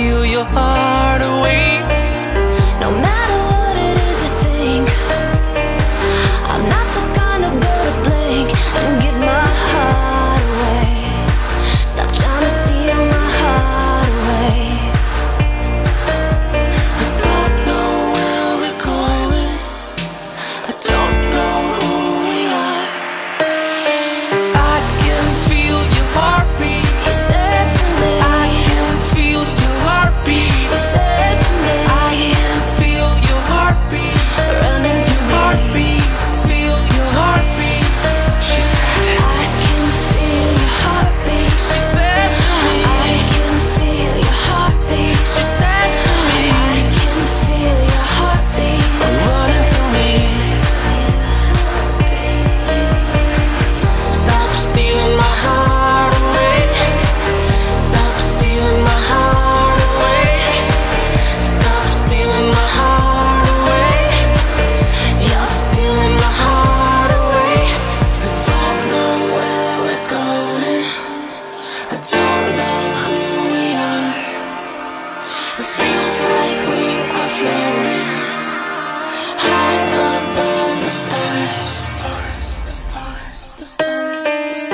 steal your heart away. No matter what it is you think, I'm not the kind of girl to blink and give my heart away. Stop trying to steal my heart away. I don't know where we're going, I don't know who we are. I can feel your heartbeat. He said to me, I can feel your heartbeat. he said to me, I can feel your heartbeat. running through me. Heartbeat, feel your heartbeat. She said it. I can feel your heartbeat. She said to me. I can feel your heartbeat. She said to me. I can feel your heartbeat. Running through me. Stop stealing my heart away. Stop stealing my heart away. Stop stealing my heart away. You're stealing my heart away. I don't know where we're going, I don't know who we are. It feels like we are floating high above the stars. The stars, the stars, the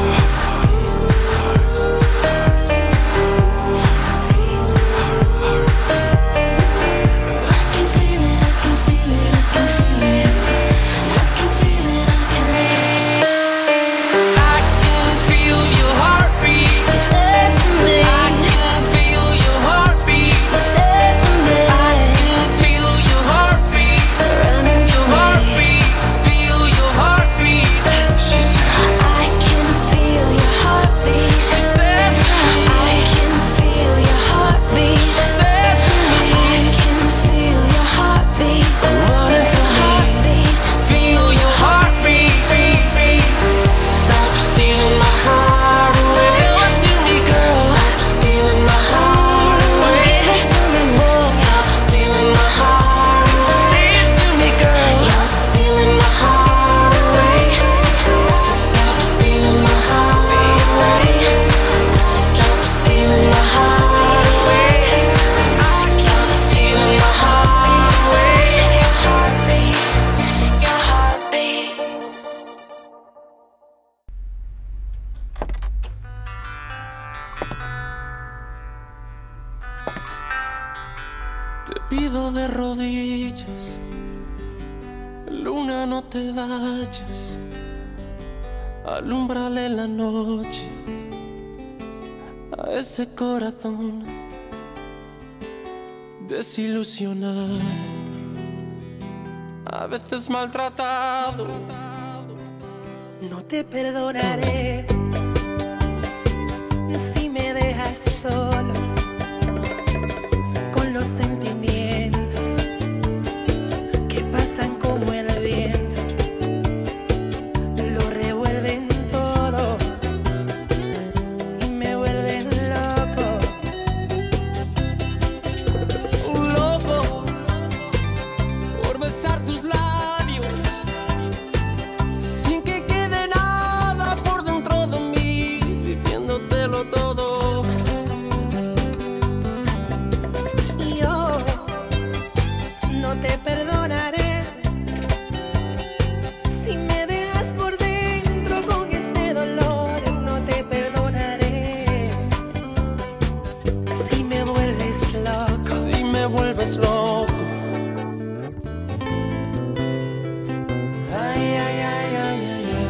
I can feel it, I can feel it, I can feel it. I can feel it, I can. I can feel your heartbeat. He said to me, I can feel your heartbeat. he said to me, I can feel your heartbeat. running Your through me. heartbeat, feel your heartbeat. She said. I can feel your heartbeat. She said to me. I can feel your heartbeat. She said to me. I can feel your heartbeat. Running through me. Heartbeat. Feel your heartbeat. Stop stealing my heart away. Say what to me, girl. Stop stealing my heart away. Give it to me, boy. Stop stealing my heart away. Say it to me, girl. You're stealing my heart away. Stop stealing my heart away. Stop stealing my heart away. Stop stealing my heart away. Your heartbeat. Your heartbeat. Te pido de rodillas, luna, no te vayas. Alúmbrale la noche a ese corazón desilusionado, a veces maltratado. No te perdonaré si me dejas solo con los sentimientos que pasan como el viento, lo revuelven todo y me vuelven loco. Un loco por besar tus labios sin que quede nada por dentro de mí, diciéndotelo todo. Y yo no te perdonaré si me dejas por dentro con ese dolor. No te perdonaré si me vuelves loco. Si me vuelves loco. Ay, ay, ay, ay, ay, ay.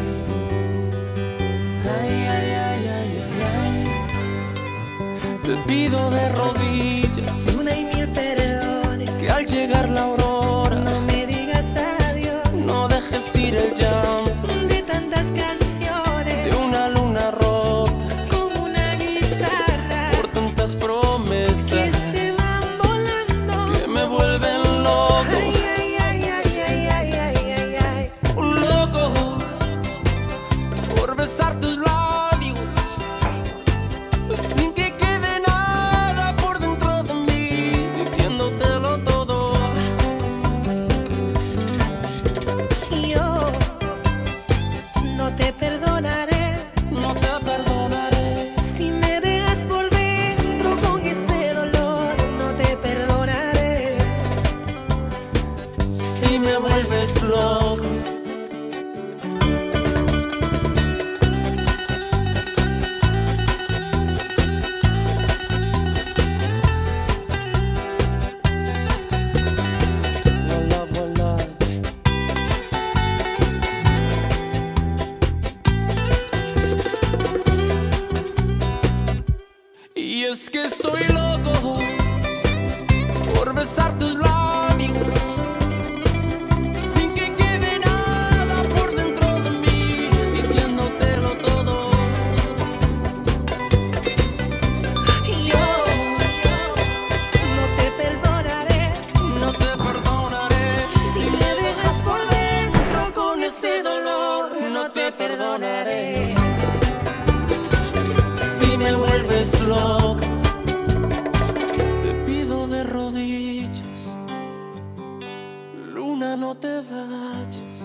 Ay, ay, ay, ay, ay, ay. Te pido de rodillas Una y mil perdones, que al llegar la aurora no me digas adiós. no dejes ir el llanto De tantas canciones, de una luna rota como una guitarra por tantas que promesas se van volando. que me vuelven loco. Ay, ay, ay, ay, ay, ay, ay, ay, ay. Un loco por besar tus labios sin que quede nada por dentro de mí, diciéndotelo todo. vuelves loco. Y es que estoy loco por besar tus labios sin que quede nada por dentro de mí, diciéndotelo todo. Y yo no te perdonaré, no te perdonaré si me dejas por dentro con ese dolor. No te perdonaré si me vuelves loco. Te pido de rodillas, luna, no te vayas.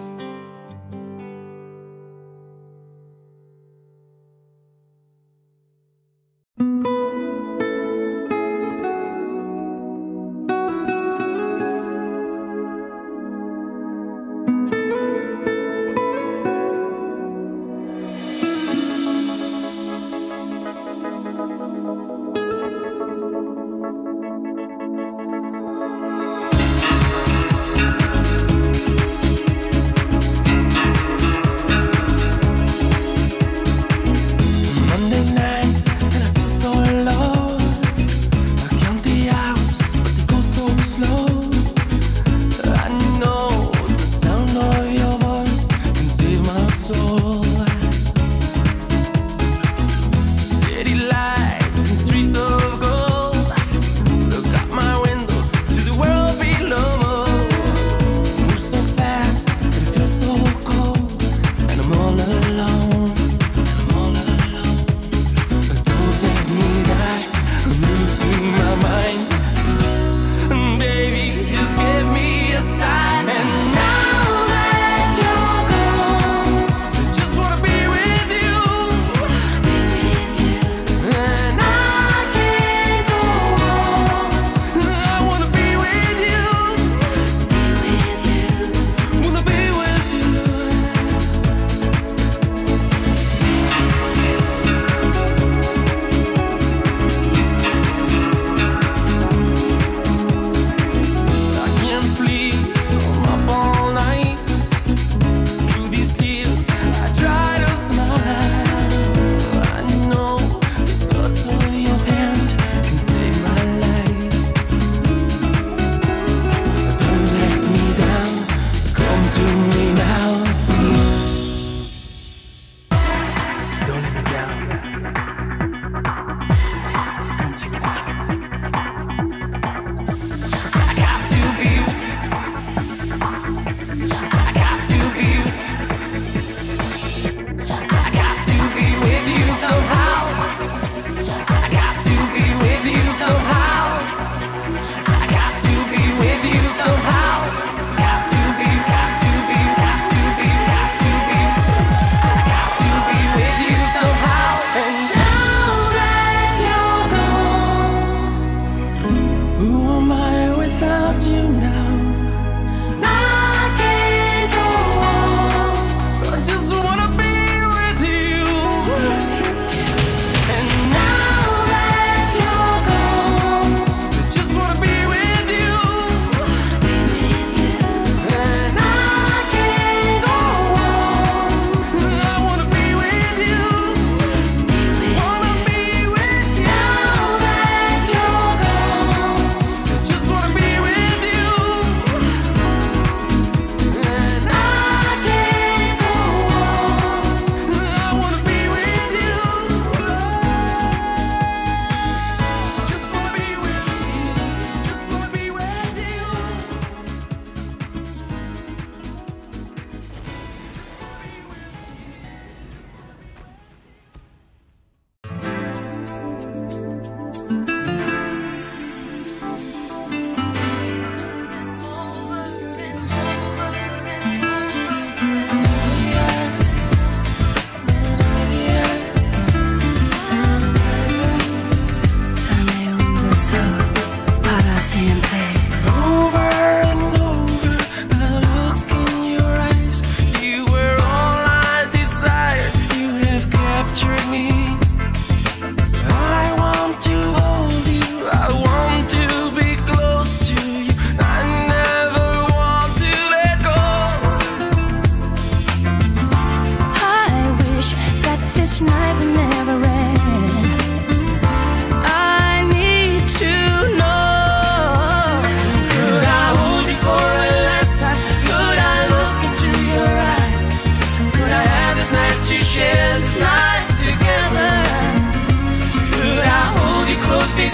Just wanna be with you.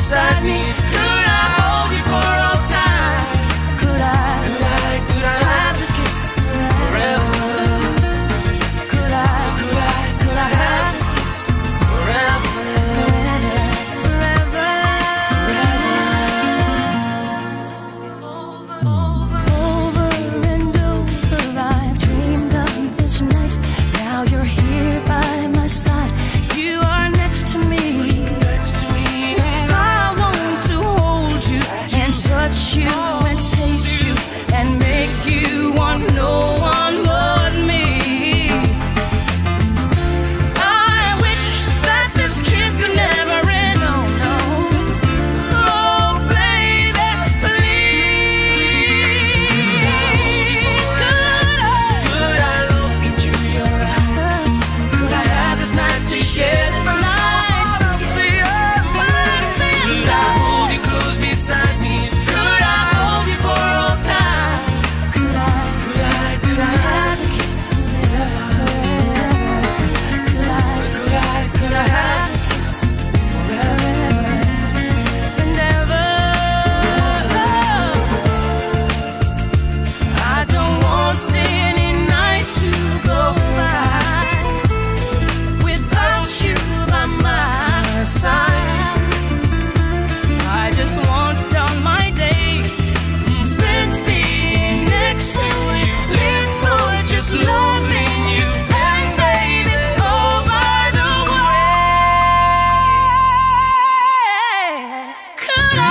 beside me? Could I hold you for all time? Could I, could I, could I have this kiss forever? Could I, could I, could I have this kiss forever? Forever, forever. Over, over and over, I've dreamed of this night. Now you're here by my side. You are next to me. I want to hold you and touch you and taste you and make you want no one but me. I wish that this kiss could never end. Oh no, oh baby, please. Could I, could I look into your eyes? Could I have this night to share this night? Could I hold you close beside me? Could I hold you for all time? Could I, could I, could I have this kiss forever? Could I, could I, could I have this kiss forever and ever? I don't want any night to go by without you by my side. I just want all my days spent being next to you, live for just loving you. And baby, oh by the way, could I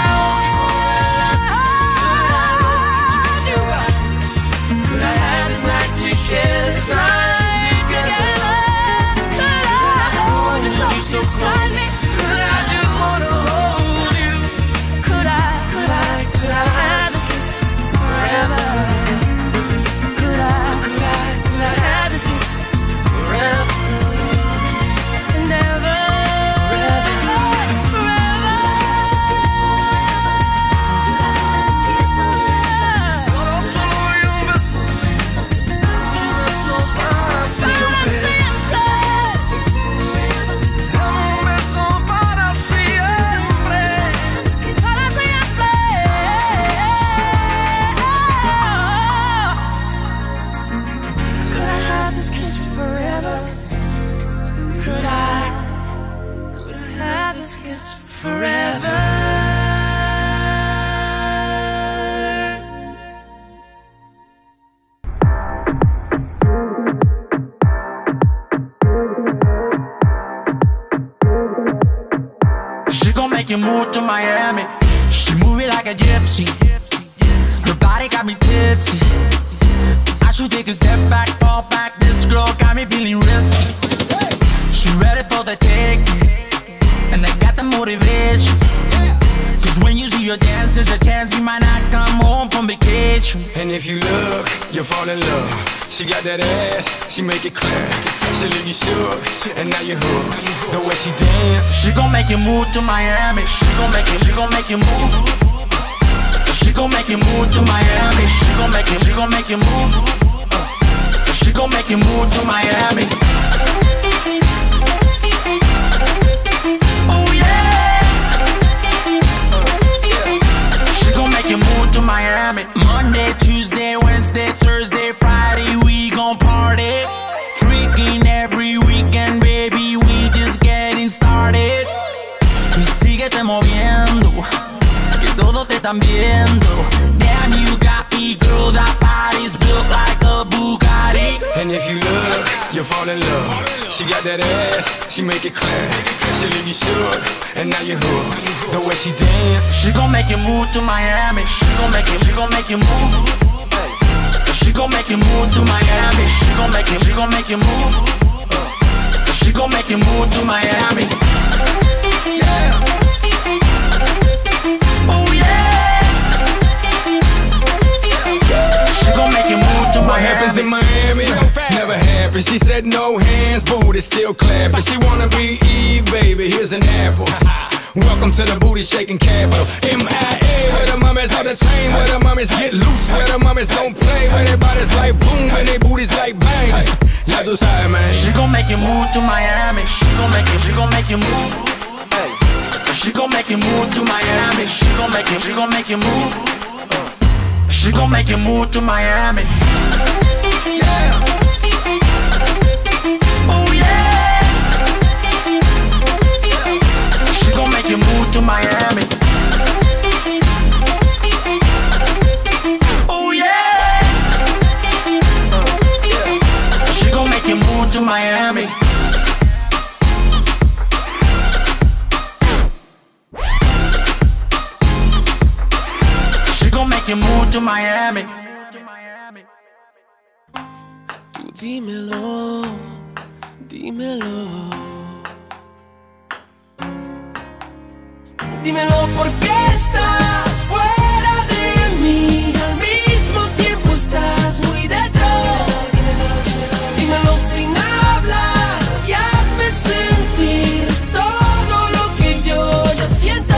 hold your eyes? Could I have this night to share this night together? Could I hold you so close? Could I just wanna hold you? Could I, could I, could I have this kiss forever? Could I, could I, could I have this kiss forever and ever? Solo, solo y un beso, un beso para siempre. Dame un beso para siempre, para siempre. Could I have this kiss forever? Could I, could I have this kiss forever? She gon' make you move to Miami. She move it like a gypsy. Her body got me tipsy. I should take a step back, fall back. This girl got me feeling risky. She ready for the taking, and I got the motivation. Cause when you see your dance, there's a chance you might not come home from vacation. And if you look, you'll fall in love. She got that ass, she make it clap. She leave you shook, and now you hooked. The way she dance, She gon' make you move to Miami. She gon' make you, she gon' make you move. She gon' make you move to Miami. She gon' make you, she gon' make you move. She gon' make you move to Miami. Oh yeah. She gon' make you move to Miami. Monday, Tuesday, Wednesday, Thursday, Friday, we gon' party. Freaking every weekend, baby, we just getting started. Y síguete moviendo, que todos te están viendo. Damn, you got me, girl, that body's built like a Bugatti. and if you look, you'll fall in love. She got that ass, she make it clap. She leave you shook, and now you hooked. The way she dance, She gon' make you move to Miami. She gon' make you, she gon' make you move. She gon' make you move to Miami. She gon' make you, she gon' make you move. She gon' make you move to Miami. Yeah. Oh yeah. She gon' make you move to what Miami. happens in Miami never happened. She said no hands, booty still clapping. She wanna be Eve, baby, here's an apple. Welcome to the booty shaking capital. M I A, where the mummies on the chain, where the mummies get loose, where the mummies don't play, where their bodies like boom, and their booties like bang. Ya tú sabes, man. She gon' make you move to Miami. She gon' make you, she gon' make you move. She gon' make you move to Miami. She gon' make you, she gon' make you move. She gon' make you move to Miami. Yeah. Oh yeah. She gon' make you move to Miami. Oh yeah. She gon' make you move to Miami. Make you move to Miami. Tú dímelo, dímelo. Dímelo por qué estás fuera de mí, al mismo tiempo estás muy dentro. Dímelo sin hablar y hazme sentir todo lo que yo ya siento.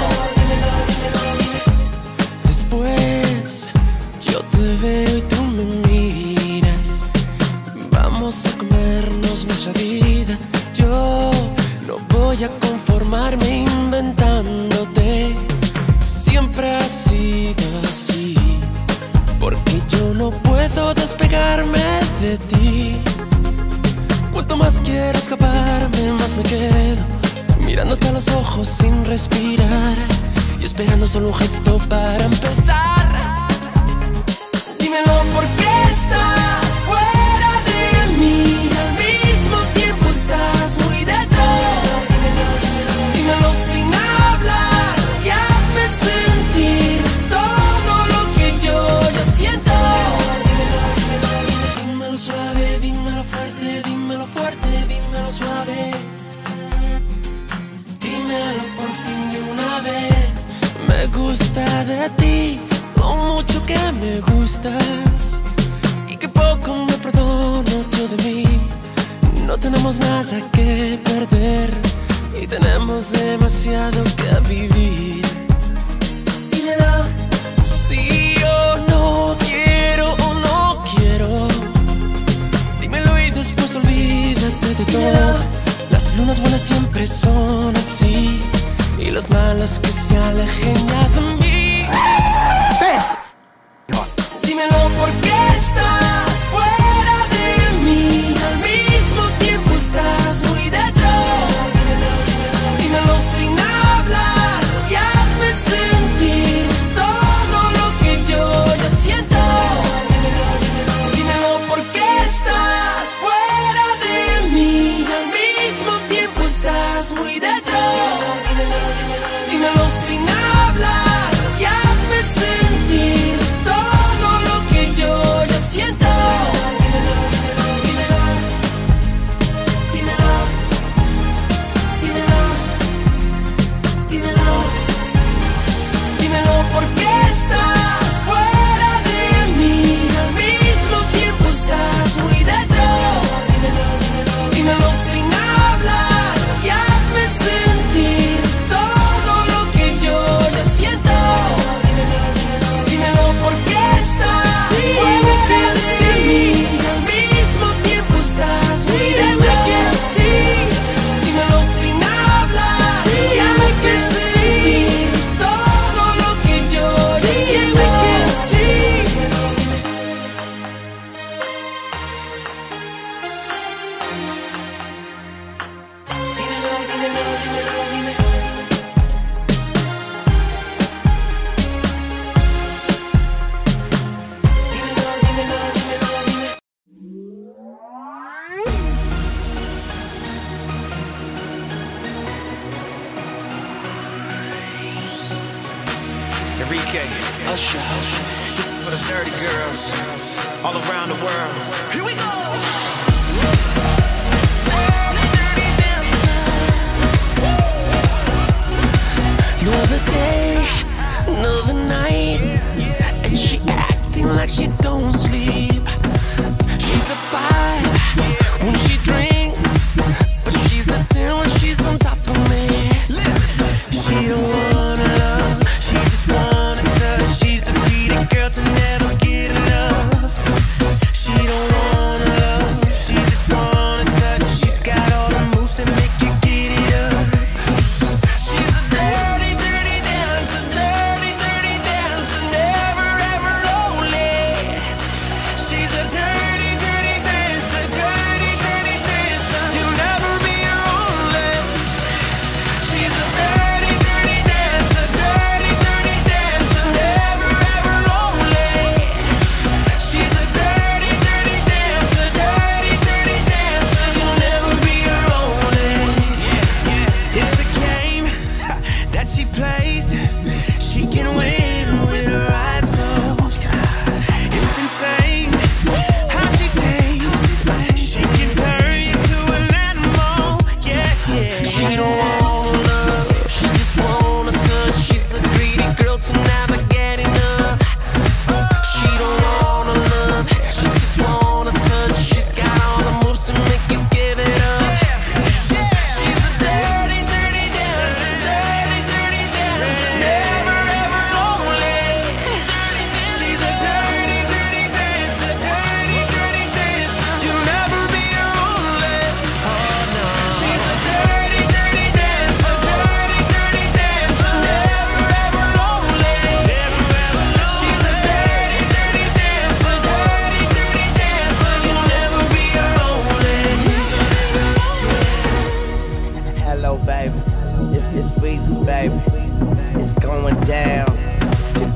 Después yo te veo y tú me miras. Vamos a comernos nuestra vida. Yo no voy a conformarme inventándote. Siempre ha sido así, porque yo no puedo despegarme de ti. Cuanto más quiero escaparme, más me quedo mirándote a los ojos sin respirar y esperando solo un gesto para empezar. Dímelo por qué estás fuera de mí, al mismo tiempo estás muy dentro. Dímelo sin hablar y hazme sentir todo lo que yo ya siento. Dímelo suave, dímelo fuerte, dímelo fuerte, dímelo suave. Dímelo por fin de una vez. Me gusta de ti lo mucho que me gustas y que poco me perdono yo de mí. No tenemos nada que perder y tenemos demasiado que vivir. Dímelo si yo no quiero o no quiero. Dímelo y después olvídate de todo. Las lunas buenas siempre son así y las malas que se alejen ya de mí. Dímelo por qué estás fuera de mí, al mismo tiempo estás muy dentro. Dímelo sin hablar y hazme sentir todo lo que yo ya siento. Dímelo por qué estás fuera de mí, al mismo tiempo estás muy dentro. Dímelo sin hablar y hazme sentir todo lo que yo ya siento. Dímelo, dímelo, dímelo, dímelo, dímelo por qué estás fuera de mí, al mismo tiempo estás muy dentro. Dímelo sin hablar y hazme sentir todo lo que yo ya siento. Dímelo por qué estás fuera de mí, al mismo tiempo estás muy dentro. Dímelo sin hablar y hazme sentir todo lo que yo ya siento. Dímelo, dímelo, dímelo, dímelo. Enrique, Usher, this is for the dirty girls all around the world. Here we go. Another day, another night, and she acting like she don't sleep. She's a five when she drinks, but she's a ten when she's on top of me. She don't wanna love, she just wanna touch. She's a greedy girl to never get enough. She don't wanna love,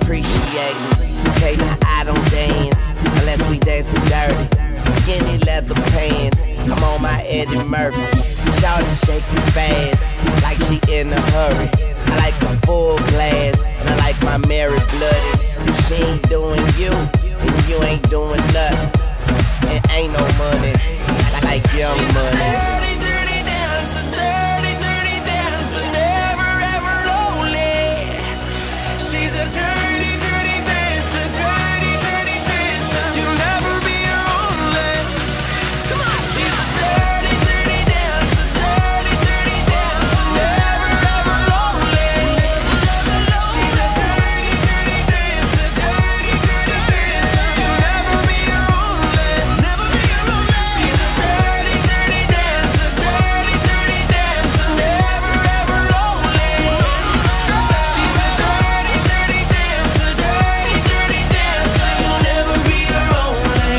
appreciate me. Okay, now I don't dance unless we dancing dirty. Skinny leather pants, I'm on my Eddie Murphy. Shawty shaking fast, like she in a hurry. I like a full glass, and I like my Mary bloody. If she ain't doing you, then you ain't doing nothing. It ain't no money, like young money. Dirty, dirty dancer, dirty, dirty dancer, never ever lonely. She's a dirty, dirty dancer, dirty, dirty dancer. You'll never be lonely. Come on, she's a dirty, dirty dancer, dirty, dirty dancer, never ever lonely. She's a dirty, dirty dancer, dirty, dirty dancer. You'll never be lonely, never be lonely. She's a dirty, dirty dancer, dirty, dirty dancer, never ever lonely. She's a dirty, dirty dancer, dirty, dirty dancer. You'll never be lonely.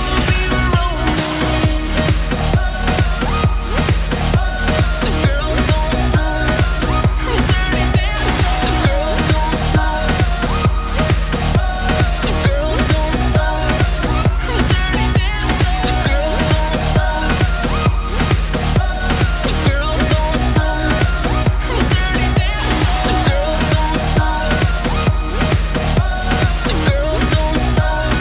The girl don't stop. The girl don't stop. The girl don't stop. The girl don't stop. The girl don't stop. The girl don't stop. The girl don't stop.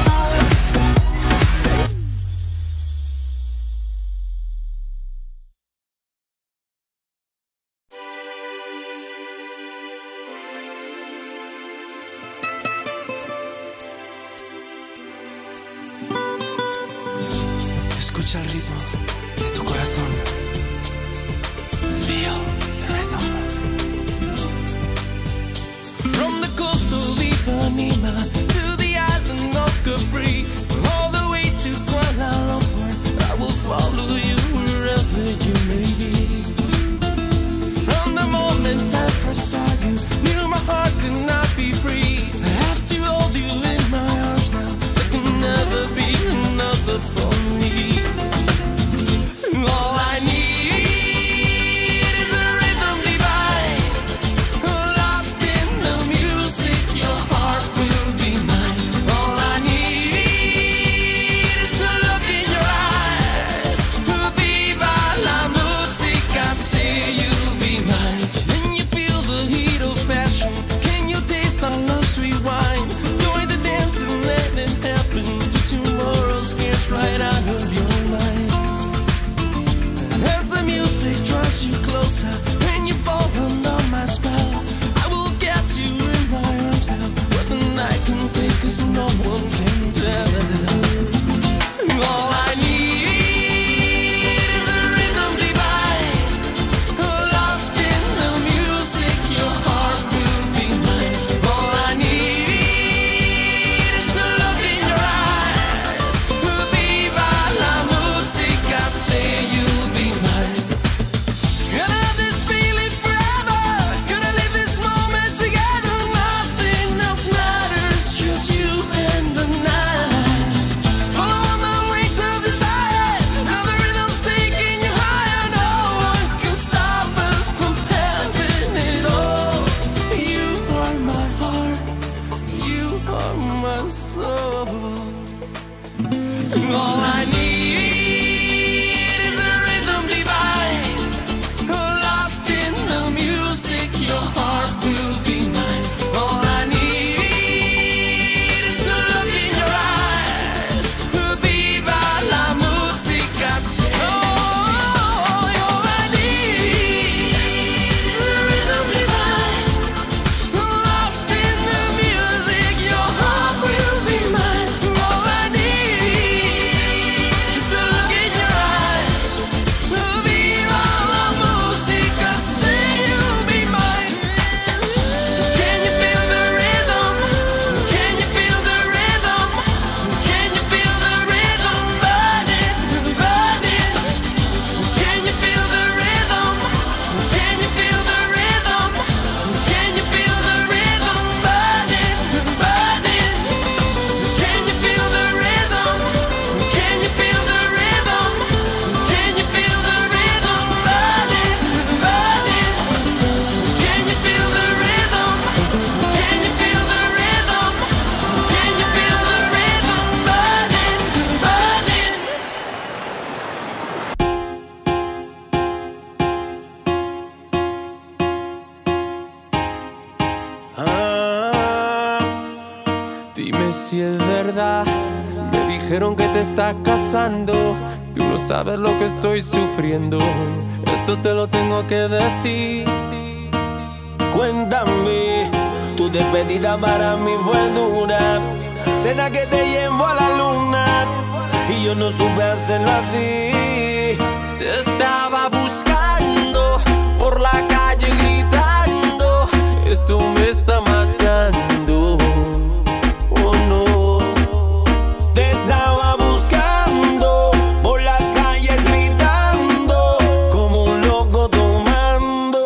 Escucha el ritmo de tu corazón. Feel the rhythm. From the coast of Ipanema to the island of Capri, all the way to Kuala Lumpur, I will follow you wherever you may be. From the moment I first saw you, knew my heart could not be free. I have to hold you in my arms now. There can never be another for me. All I need is a rhythm divine. Lost in the music, your heart will be mine. All I need is to look in your eyes. Viva la música, say you'll be mine. Can you feel the heat of passion? Can you taste our love sweet wine? Join the dance and let it happen. Tomorrow's scared right out of your mind. As the music draws you closer, when you fall under my spell, I will get you in my arms now. Where the night can take us, no one can tell. All I need is a rhythm divine. Lost in the music, your heart will be mine. All I need is to look in your eyes. Viva la música, say you'll be mine. Gonna have this feeling forever. Gonna live this moment together. Nothing else matters, just you and the night. Follow the wings of Dime si es verdad. Me dijeron que te estás casando. Tú no sabes lo que estoy sufriendo. Esto te lo tengo que decir. Cuéntame, tu despedida para mí fue dura. Cena que te llevo a la luna y yo no supe hacerlo así. Te estaba buscando por la calle gritando. Esto me está matando. Oh no. Te estaba buscando por las calles gritando como un loco tomando.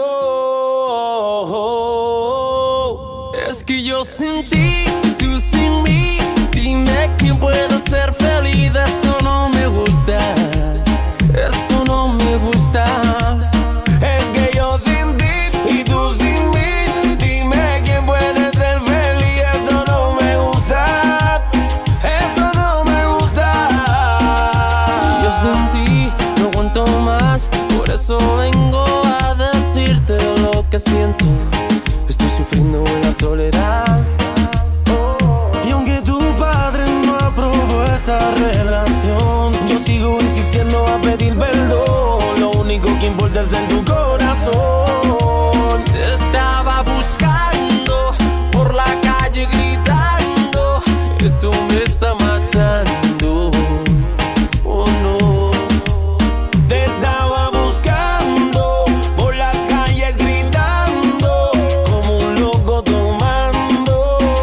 Es que yo sin ti, tú sin mí. Dime quién puede ser feliz. Esto no me gusta. Esto no me gusta. Es que yo sin ti y tú sin mí. Dime quién puede ser feliz. Esto no me gusta. Eso no me gusta. Yo sin ti no aguanto más. Por eso vengo a decirte lo que siento. Estoy sufriendo en la soledad. Y aunque tu padre no aprobó esta relación, yo sigo insistiendo a pedir perdón. Lo único que importa es en tu corazón. Te estaba buscando por la calle gritando. Esto me está matando. Oh no. Te estaba buscando por las calles gritando como un loco tomando.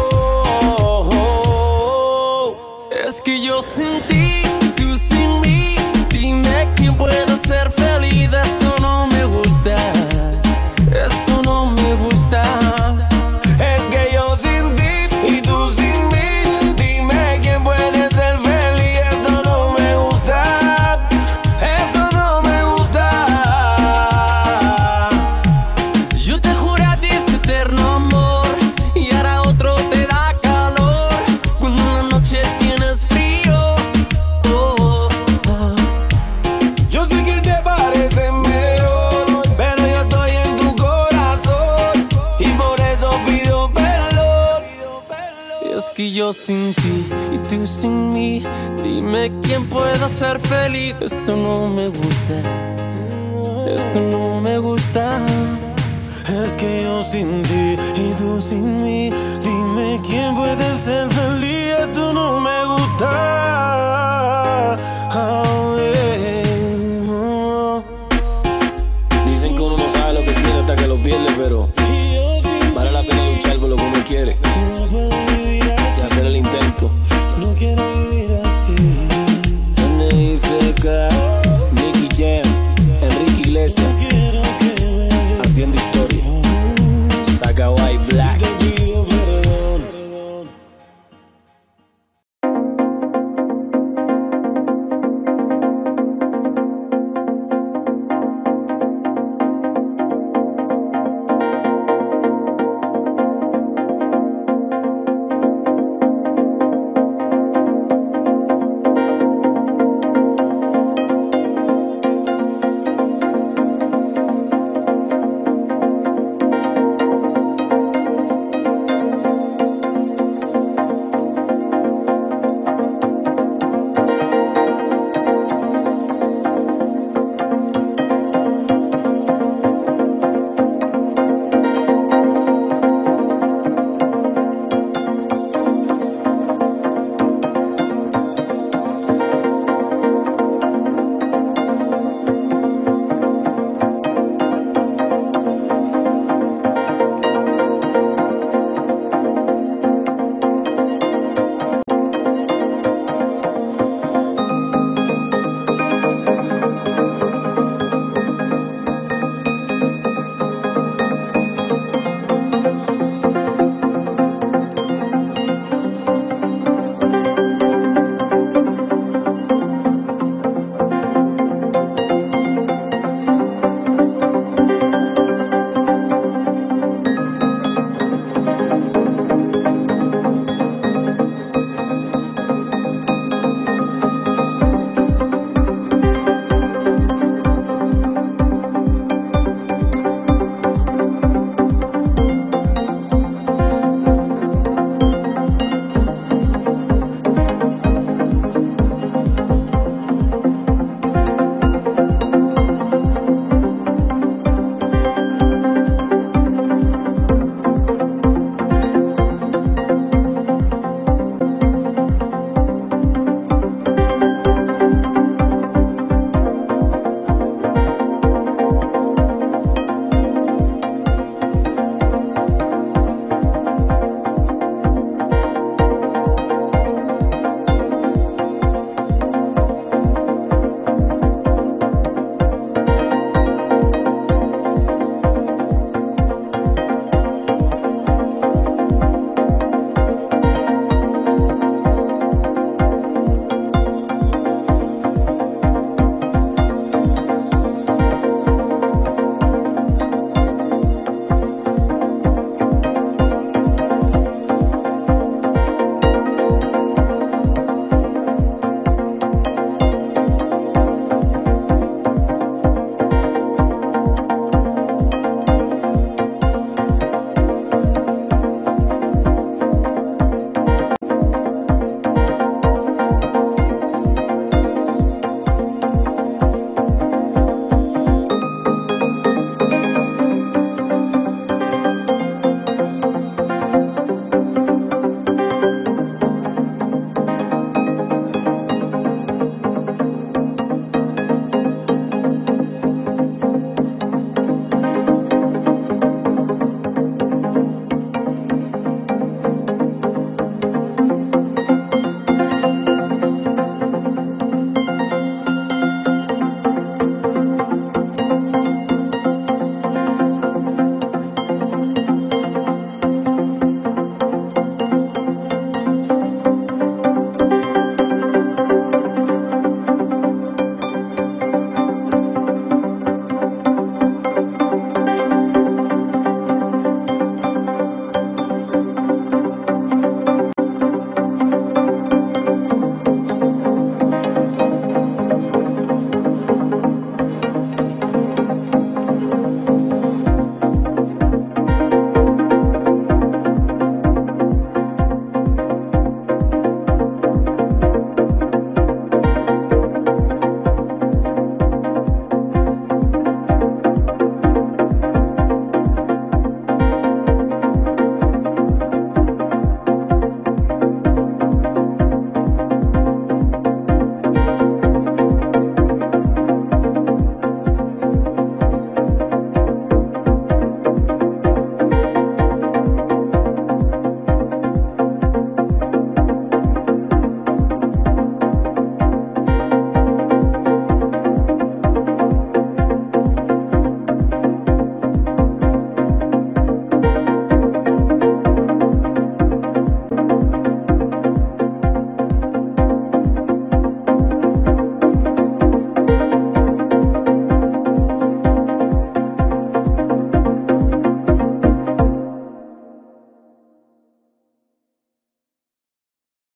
Es que yo sin ti, tú sin mí. Dime quién puede ser feliz. Esto no me gusta. Esto no me gusta. Es que yo sin ti y tú sin mí. Dime quién puede ser feliz. Esto no me gusta. Eso no me gusta. Yo te juré a ti ese eterno amor y ahora otro te da calor cuando en la noche tienes frío. Oh, oh, oh. Yo sé que él te parece mejor, pero yo estoy en tu corazón y por eso pido perdón. Es que yo sin ti y tú sin mí. Dime quién pueda ser feliz. Esto no me gusta. Esto no me gusta. Es que yo sin ti y tú sin mí. Dime quién puede ser feliz. Esto no me gusta. Oh, yeah. Oh. Dicen que uno no sabe lo que tiene hasta que lo pierde, pero vale la pena luchar por lo que uno quiere.